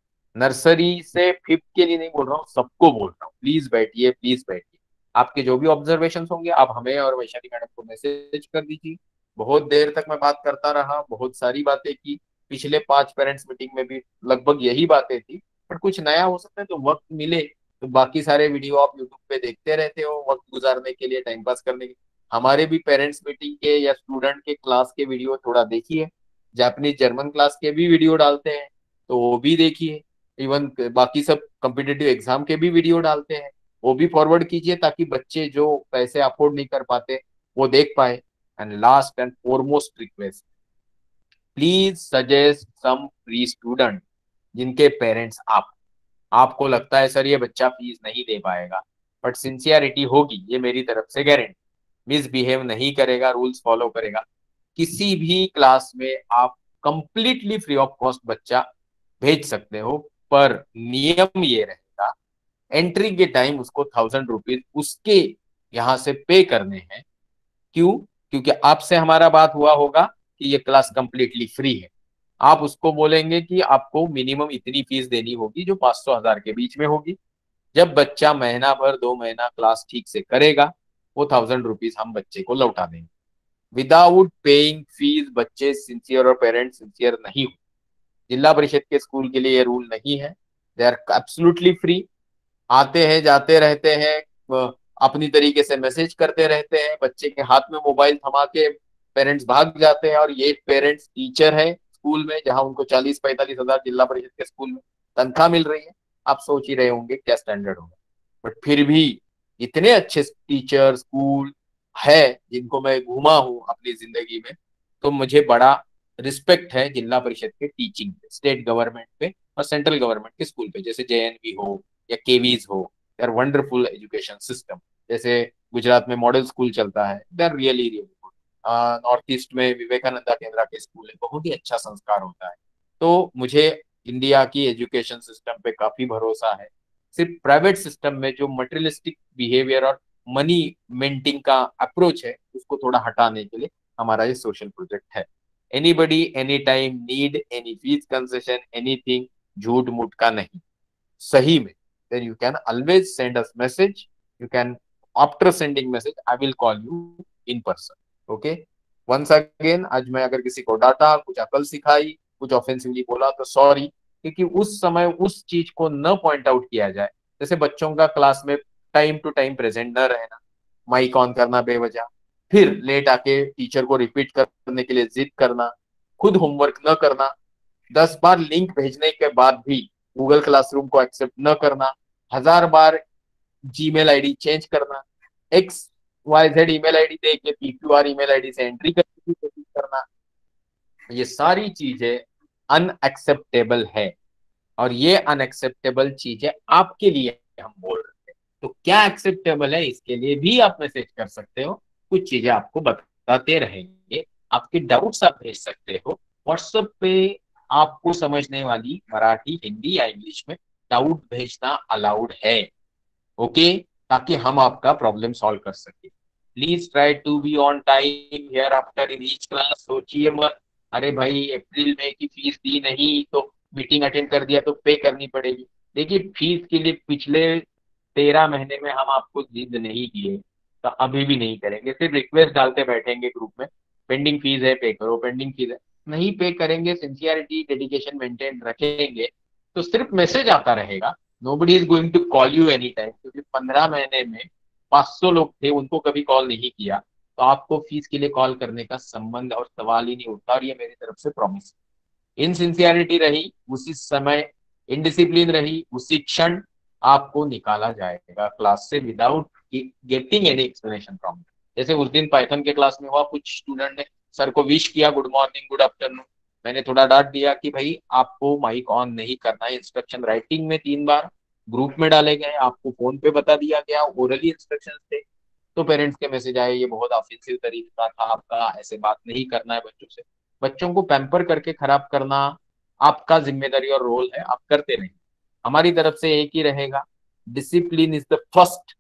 नर्सरी से फिफ्थ के लिए नहीं बोल रहा हूँ, सबको बोल रहा हूँ, प्लीज बैठिए, प्लीज बैठिए। आपके जो भी ऑब्जर्वेशन होंगे आप हमें और वैशाली मैडम को मैसेज कर दीजिए। बहुत देर तक मैं बात करता रहा, बहुत सारी बातें की। पिछले पांच पेरेंट्स मीटिंग में भी लगभग यही बातें थी, पर कुछ नया हो सकता है तो वक्त मिले तो बाकी सारे वीडियो आप यूट्यूब पे देखते रहते हो वक्त गुजारने के लिए, टाइम पास करने के लिए। हमारे भी पेरेंट्स मीटिंग के या स्टूडेंट के क्लास के वीडियो थोड़ा देखिए। जापानीज जर्मन क्लास के भी वीडियो डालते हैं, तो वो भी देखिए। इवन बाकी सब कॉम्पिटिटिव एग्जाम के भी वीडियो डालते हैं, वो भी फॉरवर्ड कीजिए, ताकि बच्चे जो पैसे अफोर्ड नहीं कर पाते वो देख पाए। And last and foremost request, please suggest some free student जिनके पेरेंट्स आप आपको लगता है सर ये बच्चा फीस नहीं दे पाएगा, बट सिंसियरिटी होगी, ये मेरी तरफ से गारंटी। मिसबिहेव नहीं करेगा, रूल्स फॉलो करेगा, किसी भी क्लास में आप कंप्लीटली फ्री ऑफ कॉस्ट बच्चा भेज सकते हो। पर नियम ये रहेगा, एंट्री के टाइम उसको थाउजेंड रुपीज उसके यहाँ से पे करने हैं। क्यों? क्योंकि आपसे हमारा बात हुआ होगा कि ये क्लास कंप्लीटली फ्री है। आप उसको बोलेंगे कि आपको मिनिमम इतनी फीस देनी होगी, जो पांच सौ हजार के बीच में होगी। जब बच्चा महीना भर दो महीना क्लास ठीक से करेगा, वो थाउजेंड रुपीज हम बच्चे को लौटा देंगे विदाउट पेइंग फीस। बच्चे सिंसियर और पेरेंट्स सिंसियर नहीं हो, जिला परिषद के स्कूल के लिए ये रूल नहीं है। They are absolutely free. आते हैं जाते रहते हैं, अ, अपनी तरीके से मैसेज करते रहते हैं, बच्चे के हाथ में मोबाइल थमा के पेरेंट्स भाग जाते हैं। और ये पेरेंट्स टीचर है स्कूल में, जहां उनको चालीस पैंतालीस हजार जिला परिषद के स्कूल में तनख्वाह मिल रही है। आप सोच ही रहे होंगे क्या स्टैंडर्ड होगा। बट फिर भी इतने अच्छे टीचर स्कूल है जिनको मैं घूमा हूं अपनी जिंदगी में, तो मुझे बड़ा रिस्पेक्ट है जिला परिषद के टीचिंग पे, स्टेट गवर्नमेंट पे और सेंट्रल गवर्नमेंट के स्कूल पे, जैसे जेएनवी हो या केवीज हो। They are wonderful education system. जैसे गुजरात में मॉडल स्कूल चलता है, they are really really good. North east में विवेकानंदा केंद्रा के स्कूल है, बहुत ही अच्छा संस्कार होता है। तो मुझे इंडिया की एजुकेशन सिस्टम पे काफी भरोसा है। सिर्फ प्राइवेट सिस्टम में जो मटेरियलिस्टिक बिहेवियर और मनी मेंटिंग का अप्रोच है, उसको थोड़ा हटाने के लिए हमारा ये सोशल प्रोजेक्ट है। Anybody any time need any fees concession anything, झूठ मूठ का नहीं, सही में, then you can always send us message. You can, after sending message, I will call you in person. Okay? Once again, आज मैं अगर किसी को डांटा, कुछ अकल सिखाई, कुछ ऑफेंसिवली बोला तो सॉरी, क्योंकि उस समय उस चीज को न पॉइंट आउट किया जाए। जैसे बच्चों का क्लास में टाइम टू टाइम प्रेजेंट न रहना, माइक ऑन करना बेवजह, फिर लेट आके टीचर को रिपीट करने के लिए जिद करना, खुद होमवर्क न करना, दस बार लिंक भेजने के बाद भी गूगल क्लासरूम को एक्सेप्ट न करना, हजार बार जीमेल आईडी चेंज करना, X Y Z email ID दे के पीक्यूआर ईमेल आईडी से एंट्री करने की कोशिश करना, ये सारी चीजें अनएक्सेप्टेबल है। और ये अनएक्सेप्टेबल चीजें आपके लिए हम बोल रहे हैं, तो क्या एक्सेप्टेबल है इसके लिए भी आप मैसेज कर सकते हो। कुछ चीजें आपको बताते रहेंगे, आपके डाउट्स आप भेज सकते हो व्हाट्सएप पे। आपको समझने वाली मराठी, हिंदी या इंग्लिश में डाउट भेजना अलाउड है, ओके, ताकि हम आपका प्रॉब्लम सॉल्व कर सके। Please try to be on time here after in each class. सोचिए मत अरे भाई अप्रैल में की फीस दी नहीं तो मीटिंग अटेंड कर दिया तो पे करनी पड़ेगी। देखिए फीस के लिए पिछले तेरह महीने में हम आपको जिद नहीं किए तो अभी भी नहीं करेंगे, सिर्फ रिक्वेस्ट डालते बैठेंगे ग्रुप में, पेंडिंग फीस है पे करो, पेंडिंग फीस है, नहीं पे करेंगे, सिंसियरिटी डेडिकेशन मेंटेन रखेंगे तो सिर्फ मैसेज आता रहेगा, nobody is going to call you any time. क्योंकि पंद्रह महीने में पाँच सौ लोग थे उनको कभी कॉल नहीं किया तो आपको फीस के लिए कॉल करने का संबंध और सवाल ही नहीं उठता, और ये मेरी तरफ से प्रॉमिस। इनसिंसियरिटी रही उसी समय, इनडिसिप्लिन रही उसी क्षण आपको निकाला जाएगा क्लास से without getting any explanation from. जैसे उस दिन पाइथन के क्लास में हुआ, कुछ स्टूडेंट ने सर को विश किया गुड मॉर्निंग गुड आफ्टरनून, मैंने थोड़ा डांट दिया कि भाई आपको माइक ऑन नहीं करना है, इंस्ट्रक्शन राइटिंग में तीन बार ग्रुप में डाले गए, आपको फोन पे बता दिया गया, ओरली इंस्ट्रक्शन थे। तो पेरेंट्स के मैसेज आए ये बहुत ऑफेंसिव तरीका था आपका, ऐसे बात नहीं करना है बच्चों से। बच्चों को पैम्पर करके खराब करना आपका जिम्मेदारी और रोल है, आप करते नहीं। हमारी तरफ से एक ही रहेगा, discipline is the first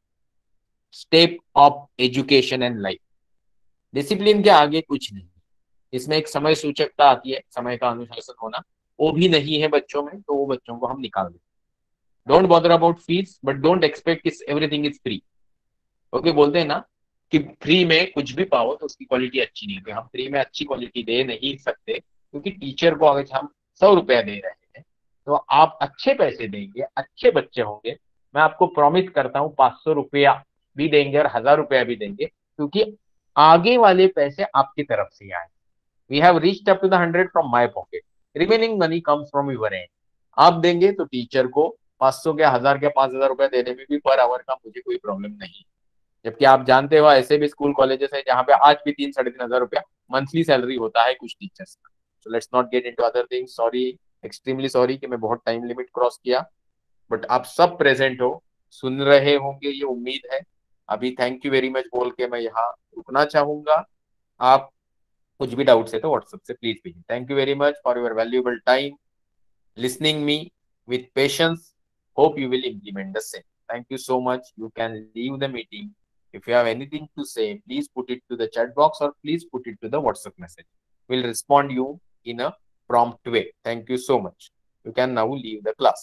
step of education and life. Discipline के आगे कुछ नहीं, इसमें एक समय सूचकता आती है, समय का अनुशासन होना, वो भी नहीं है बच्चों में तो वो बच्चों को हम निकाल दें। Don't bother about fees but don't expect everything is free. Okay, बोलते हैं ना कि फ्री में कुछ भी पाओ तो उसकी क्वालिटी अच्छी नहीं होती। हम फ्री में अच्छी क्वालिटी दे नहीं सकते क्योंकि टीचर को अगर हम सौ रुपया दे रहे हैं तो आप अच्छे पैसे देंगे, अच्छे बच्चे होंगे, मैं आपको प्रॉमिस करता हूँ पांच सौ रुपया भी देंगे और हजार रुपया भी देंगे, क्योंकि आगे वाले पैसे आपकी तरफ से आए। We have reached up to the hundred from my pocket, remaining money comes from your end. आप देंगे तो टीचर को पांच सौ के, हजार के, पांच हजार रुपया देने में भी पर आवर का मुझे कोई प्रॉब्लम नहीं। जबकि आप जानते हो ऐसे भी स्कूल कॉलेजेस है जहां पे आज भी तीन साढ़े तीन हजार रुपया मंथली सैलरी होता है कुछ टीचर्स का। So let's not get into other things, sorry, extremely sorry कि मैं बहुत टाइम लिमिट क्रॉस किया, बट आप सब प्रेजेंट हो, सुन रहे होंगे ये उम्मीद है। अभी थैंक यू वेरी मच बोल के मैं यहाँ रुकना चाहूंगा। आप कुछ भी डाउट्स है तो व्हाट्सएप से प्लीज भेजिए। Thank you very much for your valuable time listening me with patience. Hope you will implement the same. Thank you so much. You can leave the meeting. If you have anything to say, please put it to the chat box or please put it to the WhatsApp message. We'll respond you in a prompt way. Thank you so much. You can now leave the class.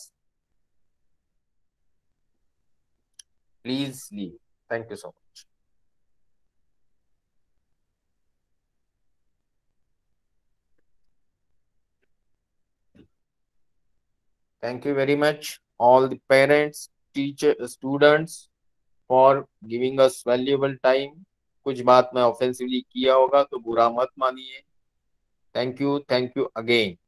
Please leave. Thank you so much. Thank you very much, all the parents, teachers, students, for giving us valuable time. कुछ बात मैं offensively किया होगा तो बुरा मत मानिए। Thank you, thank you again.